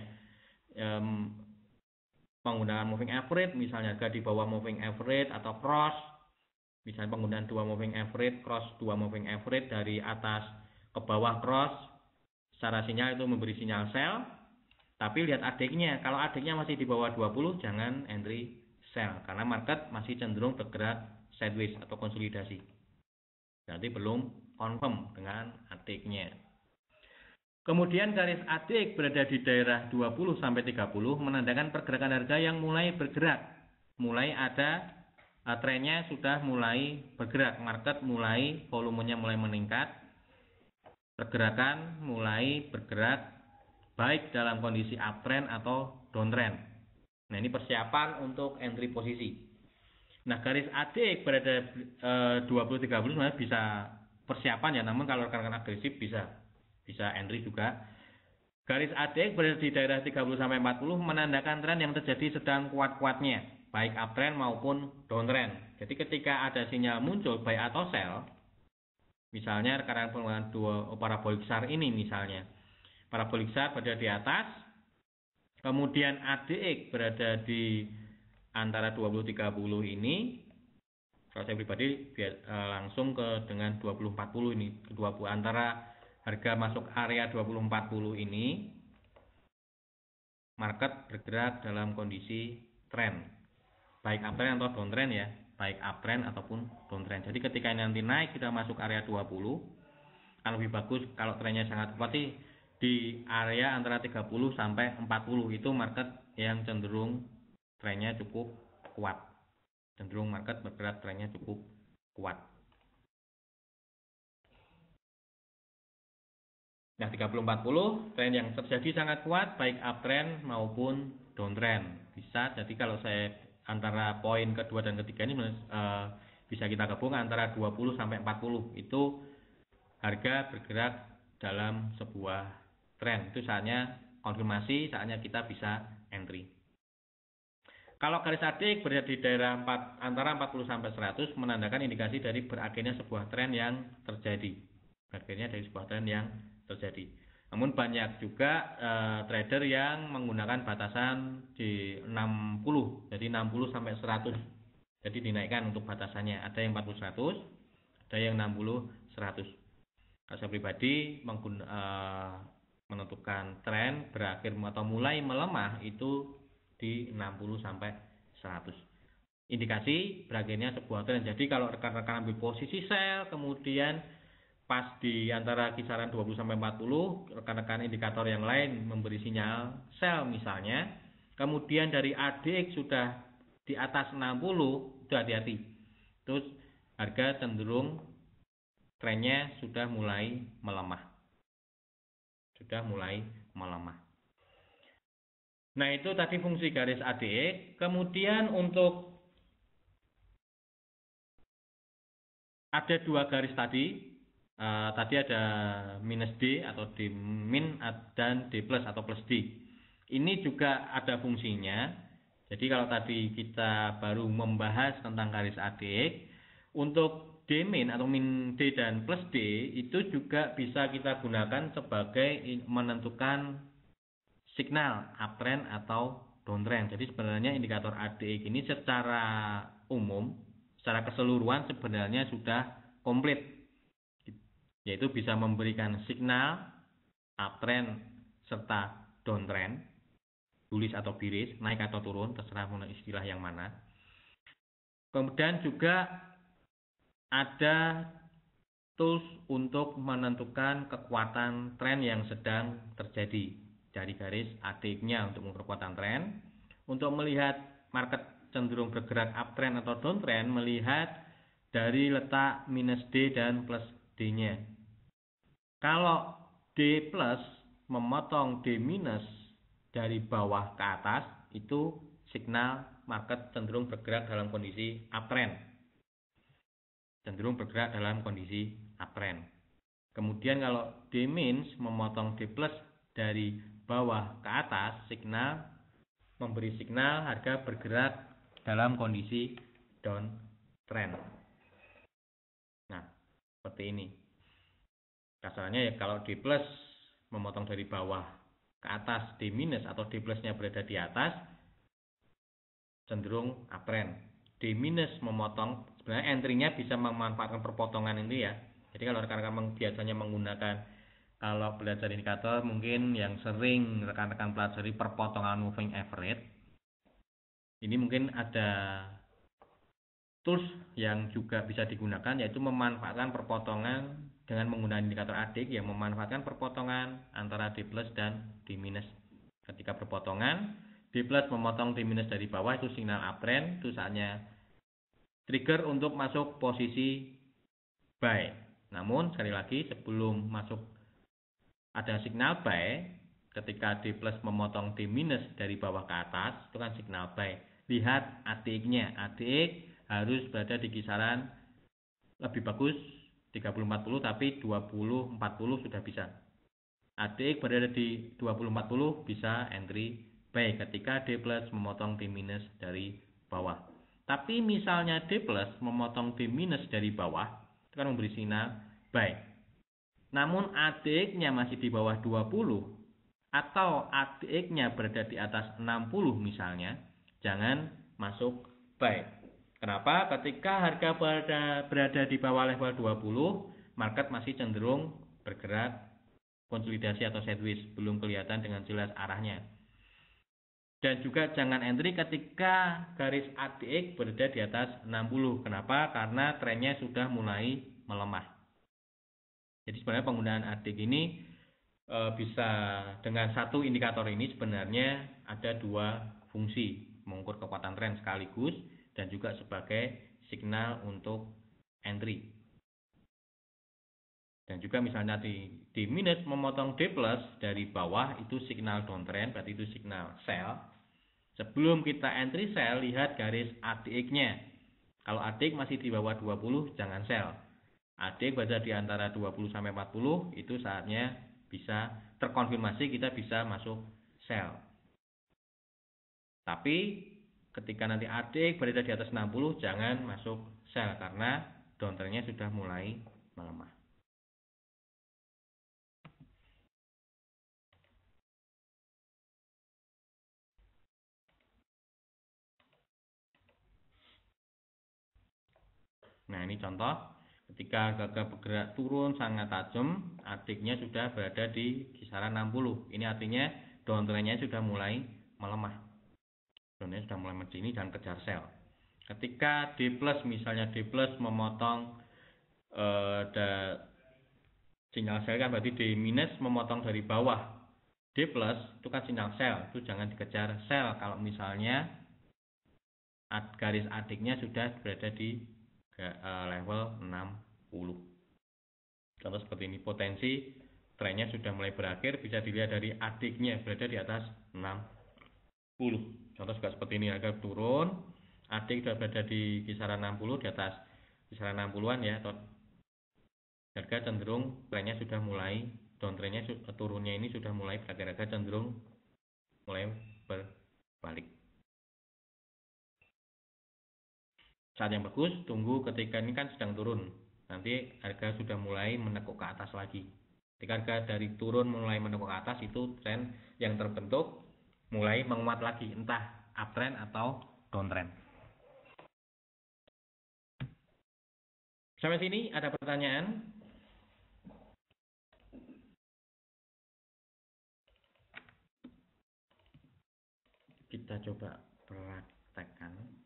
menggunakan moving average, misalnya harga di bawah moving average atau cross, misalnya penggunaan dua moving average, cross dua moving average dari atas ke bawah cross, secara sinyal itu memberi sinyal sell. Tapi lihat ADX-nya, kalau ADX-nya masih di bawah 20, jangan entry sell, karena market masih cenderung bergerak sideways atau konsolidasi. Berarti belum confirm dengan ADX-nya. Kemudian garis ADX berada di daerah 20 sampai 30 menandakan pergerakan harga yang mulai bergerak. Mulai ada trennya sudah mulai bergerak, market mulai volumenya mulai meningkat. Pergerakan mulai bergerak baik dalam kondisi uptrend atau downtrend. Nah, ini persiapan untuk entry posisi. Nah, garis ADX berada 20-30 sebenarnya bisa persiapan ya, namun kalau rekan-rekan agresif bisa entry juga. Garis ADX berada di daerah 30-40 menandakan tren yang terjadi sedang kuat-kuatnya, baik uptrend maupun downtrend. Jadi ketika ada sinyal muncul buy atau sell, misalnya rekan-rekan penggunaan dua parabolik besar ini misalnya. Parabolik besar berada di atas, kemudian ADX berada di antara 20-30 ini. Kalau saya pribadi langsung ke dengan 20-40 ini, 20 antara harga masuk area 20-40 ini, market bergerak dalam kondisi trend, baik uptrend atau downtrend ya, baik uptrend ataupun downtrend. Jadi ketika ini nanti naik sudah masuk area 20, kan lebih bagus kalau trennya sangat kuat sih di area antara 30 sampai 40 itu market yang cenderung trennya cukup kuat. Cenderung market bergerak trennya cukup kuat. Nah, 30-40 tren yang terjadi sangat kuat baik uptrend maupun downtrend. Bisa jadi kalau saya antara poin kedua dan ketiga ini bisa kita gabung antara 20 sampai 40 itu harga bergerak dalam sebuah tren. Itu saatnya konfirmasi, saatnya kita bisa entry. Kalau garis ADX berada di daerah antara 40 sampai 100 menandakan indikasi dari berakhirnya sebuah tren yang terjadi. Berakhirnya dari sebuah tren yang terjadi. Namun banyak juga trader yang menggunakan batasan di 60, jadi 60 sampai 100. Jadi dinaikkan untuk batasannya. Ada yang 40-100, ada yang 60-100. Saya pribadi menentukan tren berakhir atau mulai melemah itu di 60 sampai 100. Indikasi berakhirnya sebuah tren. Jadi kalau rekan-rekan ambil posisi sell, kemudian pas di antara kisaran 20 sampai 40, rekan-rekan indikator yang lain memberi sinyal sell misalnya, kemudian dari ADX sudah di atas 60, itu hati-hati. Terus harga cenderung trennya sudah mulai melemah. Nah, itu tadi fungsi garis ADX. Kemudian untuk ada dua garis tadi. Tadi ada minus D atau D min dan D plus atau plus D. Ini juga ada fungsinya. Jadi kalau tadi kita baru membahas tentang garis ADX, untuk D min atau min D dan plus D itu juga bisa kita gunakan sebagai menentukan signal uptrend atau downtrend. Jadi sebenarnya indikator ADX ini secara umum, secara keseluruhan sebenarnya sudah komplit. Yaitu bisa memberikan signal uptrend serta downtrend, bullish atau bearish, naik atau turun, terserah istilah yang mana. Kemudian juga ada tools untuk menentukan kekuatan tren yang sedang terjadi. Dari garis ADX-nya untuk mengukur kekuatan tren. Untuk melihat market cenderung bergerak uptrend atau downtrend, melihat dari letak minus D dan plus D-nya. Kalau D plus memotong D minus dari bawah ke atas, itu signal market cenderung bergerak dalam kondisi uptrend. Cenderung bergerak dalam kondisi uptrend. Kemudian kalau D min memotong D plus dari bawah ke atas, memberi signal harga bergerak dalam kondisi downtrend. Nah, seperti ini. Kasarnya ya kalau D plus memotong dari bawah ke atas, D minus atau D plusnya berada di atas, cenderung uptrend. D minus memotong, sebenarnya entry-nya bisa memanfaatkan perpotongan ini ya. Jadi kalau rekan-rekan biasanya menggunakan, kalau belajar indikator mungkin yang sering rekan-rekan pelajari perpotongan moving average. Ini mungkin ada tools yang juga bisa digunakan, yaitu memanfaatkan perpotongan dengan menggunakan indikator ADX yang memanfaatkan perpotongan antara D plus dan D minus. Ketika perpotongan D plus memotong D minus dari bawah, itu signal uptrend, itu saatnya trigger untuk masuk posisi buy. Namun sekali lagi sebelum masuk ada signal buy, ketika D plus memotong D minus dari bawah ke atas, itu kan signal buy. Lihat ADX-nya. ADX harus berada di kisaran lebih bagus 30-40, tapi 20-40 sudah bisa. ADX berada di 20-40 bisa entry buy ketika D plus memotong D minus dari bawah. Tapi misalnya D plus memotong D minus dari bawah, itu kan memberi signal buy. Namun ADX-nya masih di bawah 20 atau ADX-nya berada di atas 60 misalnya, jangan masuk buy. Kenapa? Ketika harga berada di bawah level 20, market masih cenderung bergerak konsolidasi atau sideways, belum kelihatan dengan jelas arahnya. Dan juga jangan entry ketika garis ADX berada di atas 60. Kenapa? Karena trennya sudah mulai melemah. Jadi sebenarnya penggunaan ADX ini bisa dengan satu indikator ini sebenarnya ada dua fungsi, mengukur kekuatan tren sekaligus dan juga sebagai signal untuk entry. Dan juga misalnya D minus memotong D plus dari bawah, itu signal downtrend, berarti itu signal sell. Sebelum kita entry sell, lihat garis ADX-nya. Kalau ADX masih di bawah 20, jangan sell. ADX berada di antara 20 sampai 40, itu saatnya bisa terkonfirmasi kita bisa masuk sell. Tapi ketika nanti ADX berada di atas 60, jangan masuk sell karena downtrendnya sudah mulai melemah. Nah, ini contoh ketika harga bergerak turun sangat tajam, ADX-nya sudah berada di kisaran 60. Ini artinya downtrend-nya sudah mulai melemah. Downtrend sudah mulai mencini dan kejar sell. Ketika D plus, misalnya D plus memotong sinyal sell kan berarti D minus memotong dari bawah. D plus itu kan sinyal sell, itu jangan dikejar sell kalau misalnya garis ADX-nya sudah berada di level 60. Contoh seperti ini, potensi trennya sudah mulai berakhir, bisa dilihat dari ADX-nya berada di atas 60. Contoh juga seperti ini, harga turun, ADX sudah berada di kisaran 60, di atas kisaran 60-an ya, atau harga cenderung trennya sudah mulai downtrendnya, turunnya ini sudah mulai berakhir, harga cenderung mulai berbalik. Saat yang bagus, tunggu ketika ini kan sedang turun. Nanti harga sudah mulai menekuk ke atas lagi. Ketika harga dari turun mulai menekuk ke atas, itu tren yang terbentuk mulai menguat lagi, entah uptrend atau downtrend. Sampai sini ada pertanyaan? Kita coba praktekkan.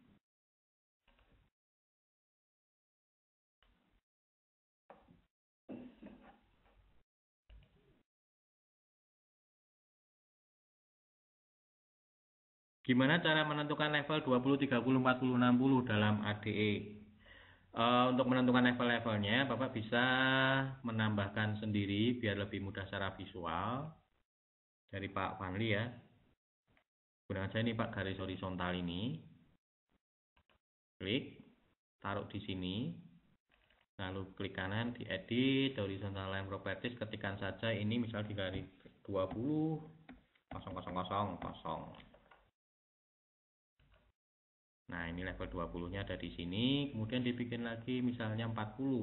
Gimana cara menentukan level 20, 30, 40, 60 dalam ADE? Untuk menentukan level-levelnya, Bapak bisa menambahkan sendiri biar lebih mudah secara visual dari Pak Fanli ya. Gunakan saja ini Pak garis horizontal ini. Klik, taruh di sini. Lalu klik kanan di edit, horizontal line properties, ketikkan saja ini misal di garis 20, 0,000,0. Nah, ini level 20-nya ada di sini, kemudian dibikin lagi misalnya 40.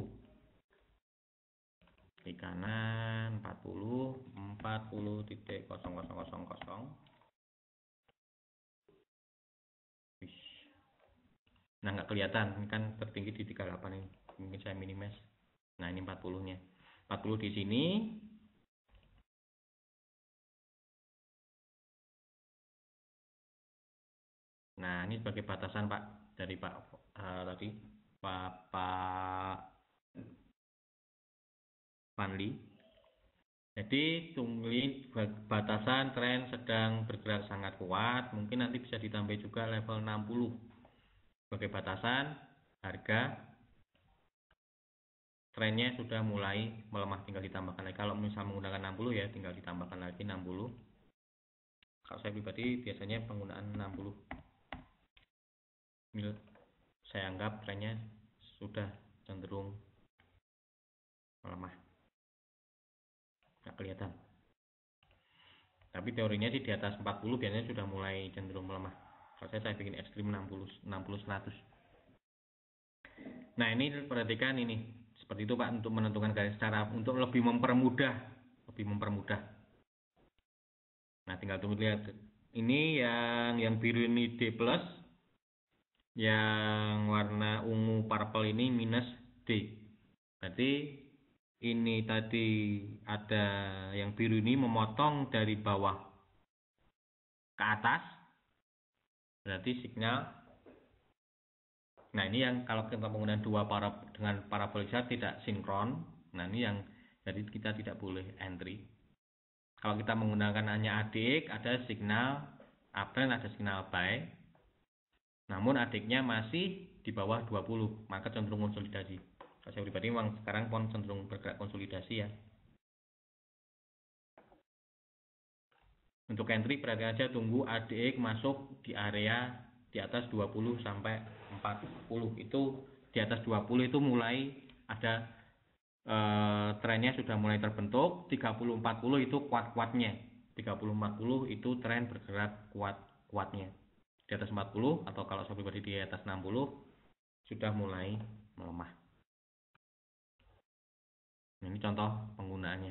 Klik kanan 40, 40.0000. Nah, nggak kelihatan, ini kan tertinggi di 38 ini. Mungkin saya minimize. Nah, ini 40-nya. 40 di sini. Nah, ini sebagai batasan Pak dari Pak tadi Pak Fanli. Jadi tungguin batasan tren sedang bergerak sangat kuat, mungkin nanti bisa ditambah juga level 60 sebagai batasan harga trennya sudah mulai melemah, tinggal ditambahkan lagi. Kalau misal menggunakan 60 ya tinggal ditambahkan lagi 60. Kalau saya pribadi biasanya penggunaan 60 mil, saya anggap trennya sudah cenderung melemah, nggak kelihatan. Tapi teorinya sih di atas 40 biasanya sudah mulai cenderung melemah. Kalau saya bikin ekstrim 60 100. Nah, ini perhatikan ini. Seperti itu Pak untuk menentukan garis cara untuk lebih mempermudah. Nah, tinggal tunggu lihat. Ini yang biru ini D+, yang warna ungu purple ini minus D. Berarti ini tadi ada yang biru ini memotong dari bawah ke atas, berarti signal. Nah, ini yang kalau kita menggunakan dengan parabolisa tidak sinkron. Nah, ini yang jadi kita tidak boleh entry. Kalau kita menggunakan hanya adik, ada signal uptrend, ada signal buy. Namun adiknya masih di bawah 20, maka cenderung konsolidasi. Kalau saya pribadi memang sekarang pun cenderung bergerak konsolidasi ya. Untuk entry berarti aja tunggu ADX masuk di area di atas 20 sampai 40. Itu di atas 20 itu mulai ada trennya sudah mulai terbentuk. 30-40 itu kuat-kuatnya. 30-40 itu tren bergerak kuat-kuatnya. Di atas 40 atau kalau saya pribadi di atas 60 sudah mulai melemah. Ini contoh penggunaannya.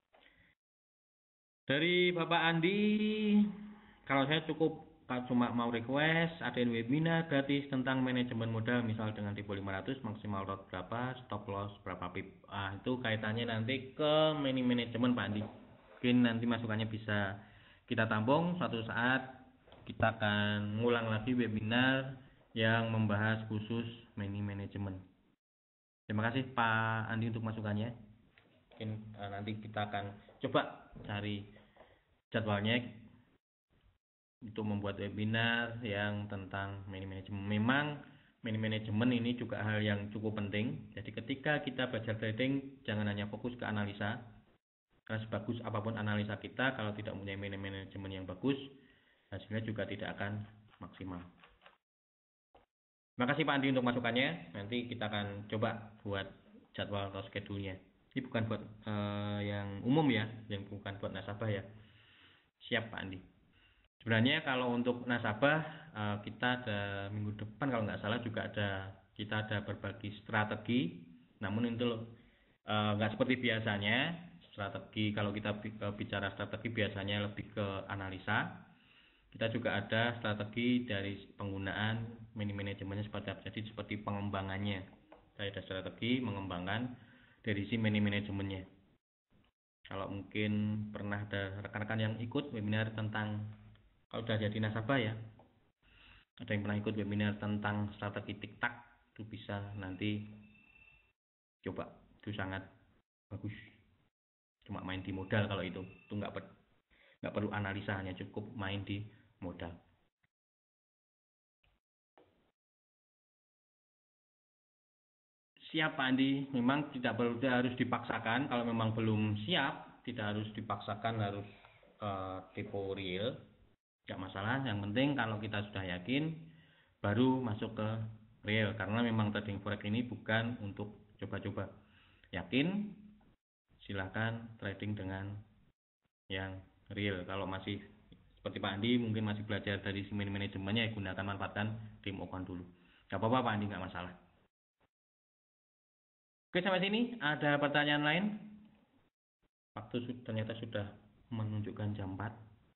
Dari Bapak Andi, kalau saya cukup cuma mau request adain webinar gratis tentang manajemen modal, misal dengan tipe 500 maksimal lot berapa, stop loss berapa pip. Itu kaitannya nanti ke manajemen Pak Andi. Mungkin nanti masukannya bisa kita tampung suatu saat kita akan ngulang lagi webinar yang membahas khusus manajemen. Terima kasih Pak Andi untuk masukannya. Mungkin nanti kita akan coba cari jadwalnya untuk membuat webinar yang tentang manajemen. Memang manajemen ini juga hal yang cukup penting. Jadi ketika kita belajar trading, jangan hanya fokus ke analisa. Karena sebagus apapun analisa kita, kalau tidak punya manajemen yang bagus, hasilnya juga tidak akan maksimal. Terima kasih Pak Andi untuk masukannya. Nanti kita akan coba buat jadwal atau schedule-nya. Ini bukan buat yang umum ya, yang bukan buat nasabah ya. Siap Pak Andi. Sebenarnya kalau untuk nasabah kita ada minggu depan kalau nggak salah juga kita ada berbagi strategi. Namun itu nggak seperti biasanya. Strategi kalau kita bicara strategi biasanya lebih ke analisa. Kita juga ada strategi dari penggunaan manajemennya seperti apa. Jadi seperti pengembangannya. Saya ada strategi mengembangkan dari si manajemennya. Kalau mungkin pernah ada rekan-rekan yang ikut webinar tentang, kalau sudah jadi nasabah ya, ada yang pernah ikut webinar tentang strategi TikTok, itu bisa nanti coba, itu sangat bagus. Cuma main di modal kalau itu nggak perlu analisa, hanya cukup main di modal. Siap Pak Andi, memang tidak perlu tidak harus dipaksakan. Kalau memang belum siap, tidak harus dipaksakan harus depo real, tidak masalah. Yang penting kalau kita sudah yakin, baru masuk ke real. Karena memang trading forex ini bukan untuk coba-coba. Yakin, silahkan trading dengan yang real. Kalau masih seperti Pak Andi mungkin masih belajar dari manajemennya, ya gunakan manfaatkan demo account dulu. Gak apa-apa Pak Andi, nggak masalah. Oke, sampai sini ada pertanyaan lain? Waktu ternyata sudah menunjukkan jam 4.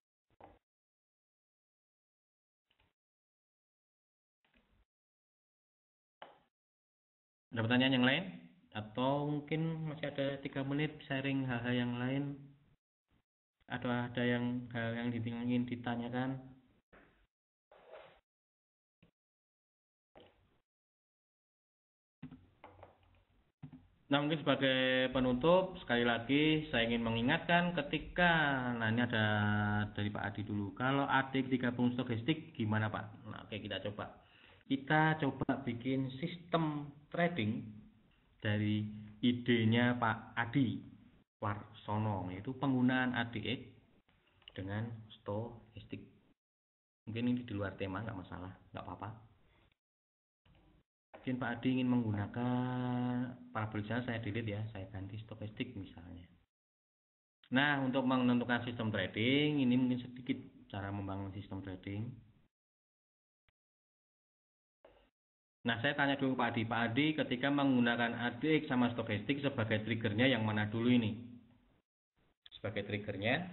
Ada pertanyaan yang lain? Atau mungkin masih ada 3 menit sharing hal-hal yang lain? Atau ada hal yang ingin ditanyakan? Nah, mungkin sebagai penutup, sekali lagi saya ingin mengingatkan ketika, nah ini ada dari Pak Adi dulu. Kalau adik digabung stokastik gimana Pak? Nah, oke kita coba. Kita coba bikin sistem trading dari idenya Pak Adi Warsono, yaitu penggunaan ADX dengan stokastik. Mungkin ini di luar tema, nggak masalah, nggak apa-apa. Mungkin Pak Adi ingin menggunakan parabol saya delete ya, saya ganti stokastik misalnya. Nah, untuk menentukan sistem trading, ini mungkin sedikit cara membangun sistem trading. Nah, saya tanya dulu Pak Adi ketika menggunakan ADX sama stokastik sebagai triggernya yang mana dulu ini? Sebagai triggernya,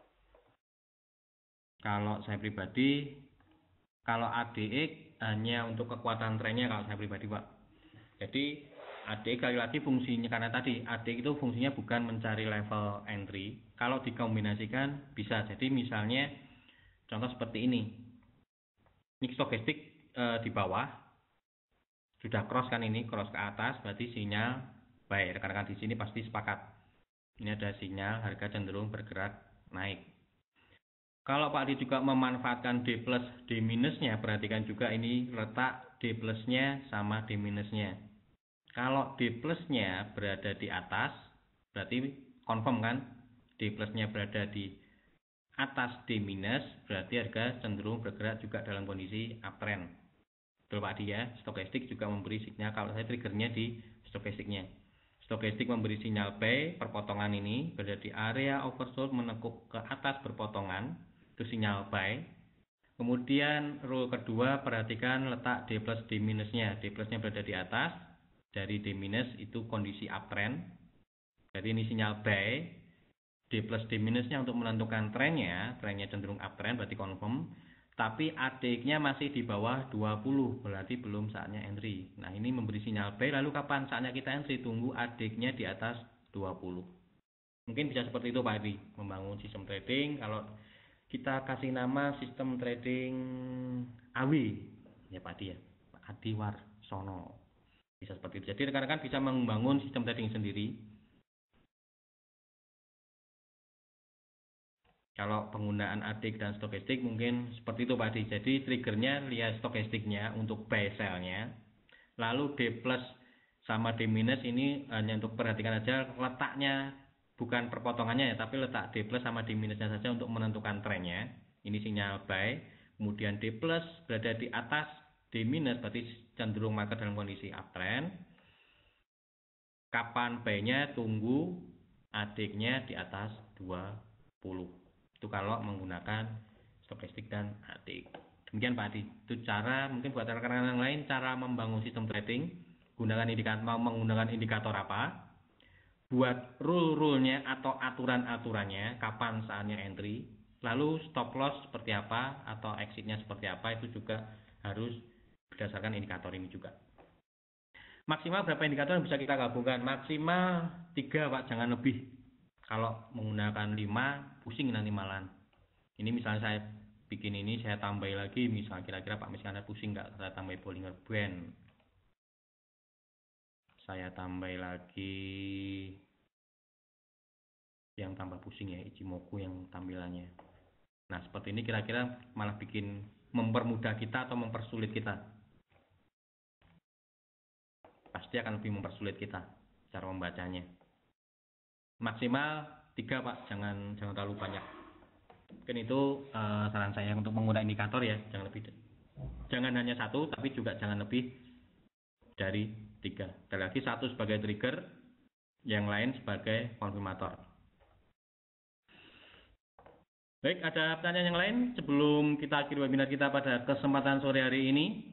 kalau saya pribadi, kalau ADX hanya untuk kekuatan trennya kalau saya pribadi Pak. Jadi ADX kali lagi fungsinya, karena tadi ADX itu fungsinya bukan mencari level entry. Kalau dikombinasikan bisa. Jadi misalnya contoh seperti ini. Ini stokastik di bawah. Sudah cross kan ini, cross ke atas berarti sinyal buy. Rekan-rekan di sini pasti sepakat. Ini ada sinyal harga cenderung bergerak naik. Kalau Pak Adi juga memanfaatkan D plus D minusnya, perhatikan juga ini letak D plusnya sama D minusnya. Kalau D plusnya berada di atas, berarti confirm kan? D plusnya berada di atas D minus, berarti harga cenderung bergerak juga dalam kondisi uptrend. Betul Pak Adi ya, stokastik juga memberi sinyal, kalau saya triggernya di stokastiknya. Stokastik memberi sinyal buy, perpotongan ini berada di area oversold menekuk ke atas berpotongan. Itu sinyal buy. Kemudian rule kedua, perhatikan letak D plus D minusnya. D plusnya berada di atas, dari D minus itu kondisi uptrend. Jadi ini sinyal buy. D plus D minusnya untuk menentukan trennya cenderung uptrend berarti confirm. Tapi ADX-nya masih di bawah 20, berarti belum saatnya entry. Nah ini memberi sinyal buy, lalu kapan saatnya kita entry? Tunggu ADX-nya di atas 20. Mungkin bisa seperti itu Pak Adi, membangun sistem trading. Kalau kita kasih nama sistem trading AW ya Pak Adi ya, Pak Adi Warsono, bisa seperti itu. Jadi rekan-rekan bisa membangun sistem trading sendiri. Kalau penggunaan ADX dan stokastik mungkin seperti itu Pak Adi. Jadi triggernya lihat stokastiknya untuk buy sell-nya, lalu D plus sama D minus ini hanya untuk perhatikan aja letaknya, bukan perpotongannya ya, tapi letak D plus sama D minusnya saja untuk menentukan trennya. Ini sinyal buy. Kemudian D plus berada di atas D minus, berarti cenderung market dalam kondisi uptrend. Kapan buy-nya? Tunggu ADX-nya di atas 20. Itu kalau menggunakan stokastik dan ADX. Demikian Pak Adi. Itu cara, mungkin buat rekan-rekan yang lain, cara membangun sistem trading. Menggunakan indikator apa? Buat rule-rulenya atau aturan-aturannya, kapan saatnya entry, lalu stop loss seperti apa atau exitnya seperti apa, itu juga harus berdasarkan indikator ini juga. Maksimal berapa indikator yang bisa kita gabungkan? Maksimal 3 Pak, jangan lebih. Kalau menggunakan 5 pusing nanti malahan. Ini misalnya saya bikin ini, saya tambah lagi, misalnya kira-kira Pak misalnya pusing nggak, saya tambah Bollinger Band, saya tambah lagi yang tambah pusing ya, Ichimoku yang tampilannya. Nah seperti ini kira-kira malah bikin mempermudah kita atau mempersulit kita. pasti akan lebih mempersulit kita cara membacanya. Maksimal 3 Pak, jangan terlalu banyak. Mungkin itu saran saya untuk menggunakan indikator ya, jangan hanya 1, tapi juga jangan lebih dari 3. Sekali lagi, 1 sebagai trigger, yang lain sebagai konfirmator. Baik, ada pertanyaan yang lain sebelum kita akhiri webinar kita pada kesempatan sore hari ini?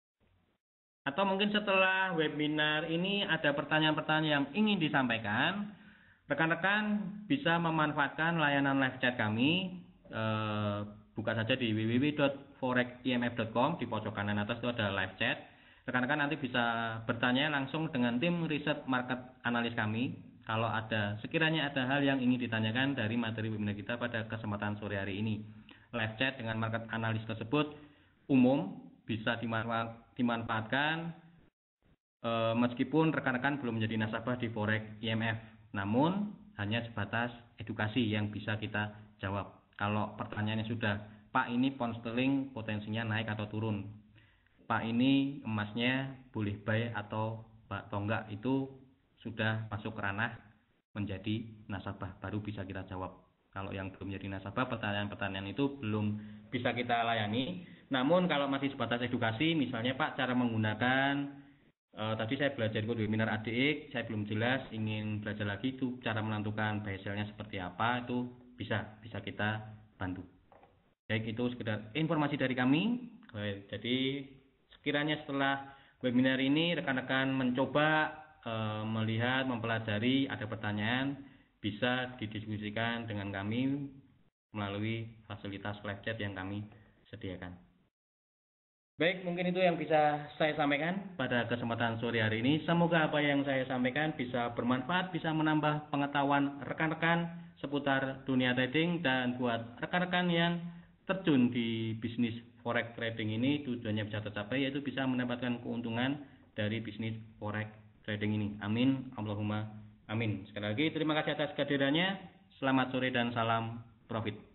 Atau mungkin setelah webinar ini ada pertanyaan-pertanyaan yang ingin disampaikan, rekan-rekan bisa memanfaatkan layanan live chat kami. Buka saja di www.foreximf.com, di pojok kanan atas itu ada live chat. Rekan-rekan nanti bisa bertanya langsung dengan tim riset market analis kami. Kalau sekiranya ada hal yang ingin ditanyakan dari materi webinar kita pada kesempatan sore hari ini. Live chat dengan market analis tersebut umum, bisa dimanfaatkan meskipun rekan-rekan belum menjadi nasabah di Forex IMF. Namun hanya sebatas edukasi yang bisa kita jawab. Kalau pertanyaannya sudah, Pak ini pound sterling potensinya naik atau turun, Pak ini emasnya boleh buy atau enggak, itu sudah masuk ke ranah menjadi nasabah, baru bisa kita jawab. Kalau yang belum menjadi nasabah, pertanyaan-pertanyaan itu belum bisa kita layani. Namun kalau masih sebatas edukasi, misalnya Pak cara menggunakan tadi saya belajar ikut webinar ADX, saya belum jelas, ingin belajar lagi itu cara menentukan buy sell-nya seperti apa, itu bisa kita bantu. Baik, itu sekedar informasi dari kami. Jadi sekiranya setelah webinar ini rekan-rekan mencoba melihat, mempelajari, ada pertanyaan, bisa didiskusikan dengan kami melalui fasilitas live chat yang kami sediakan. Baik, mungkin itu yang bisa saya sampaikan pada kesempatan sore hari ini. Semoga apa yang saya sampaikan bisa bermanfaat, bisa menambah pengetahuan rekan-rekan seputar dunia trading, dan buat rekan-rekan yang terjun di bisnis forex trading ini tujuannya bisa tercapai, yaitu bisa mendapatkan keuntungan dari bisnis forex trading ini. Amin, Allahumma amin. Sekali lagi terima kasih atas kehadirannya. Selamat sore dan salam profit.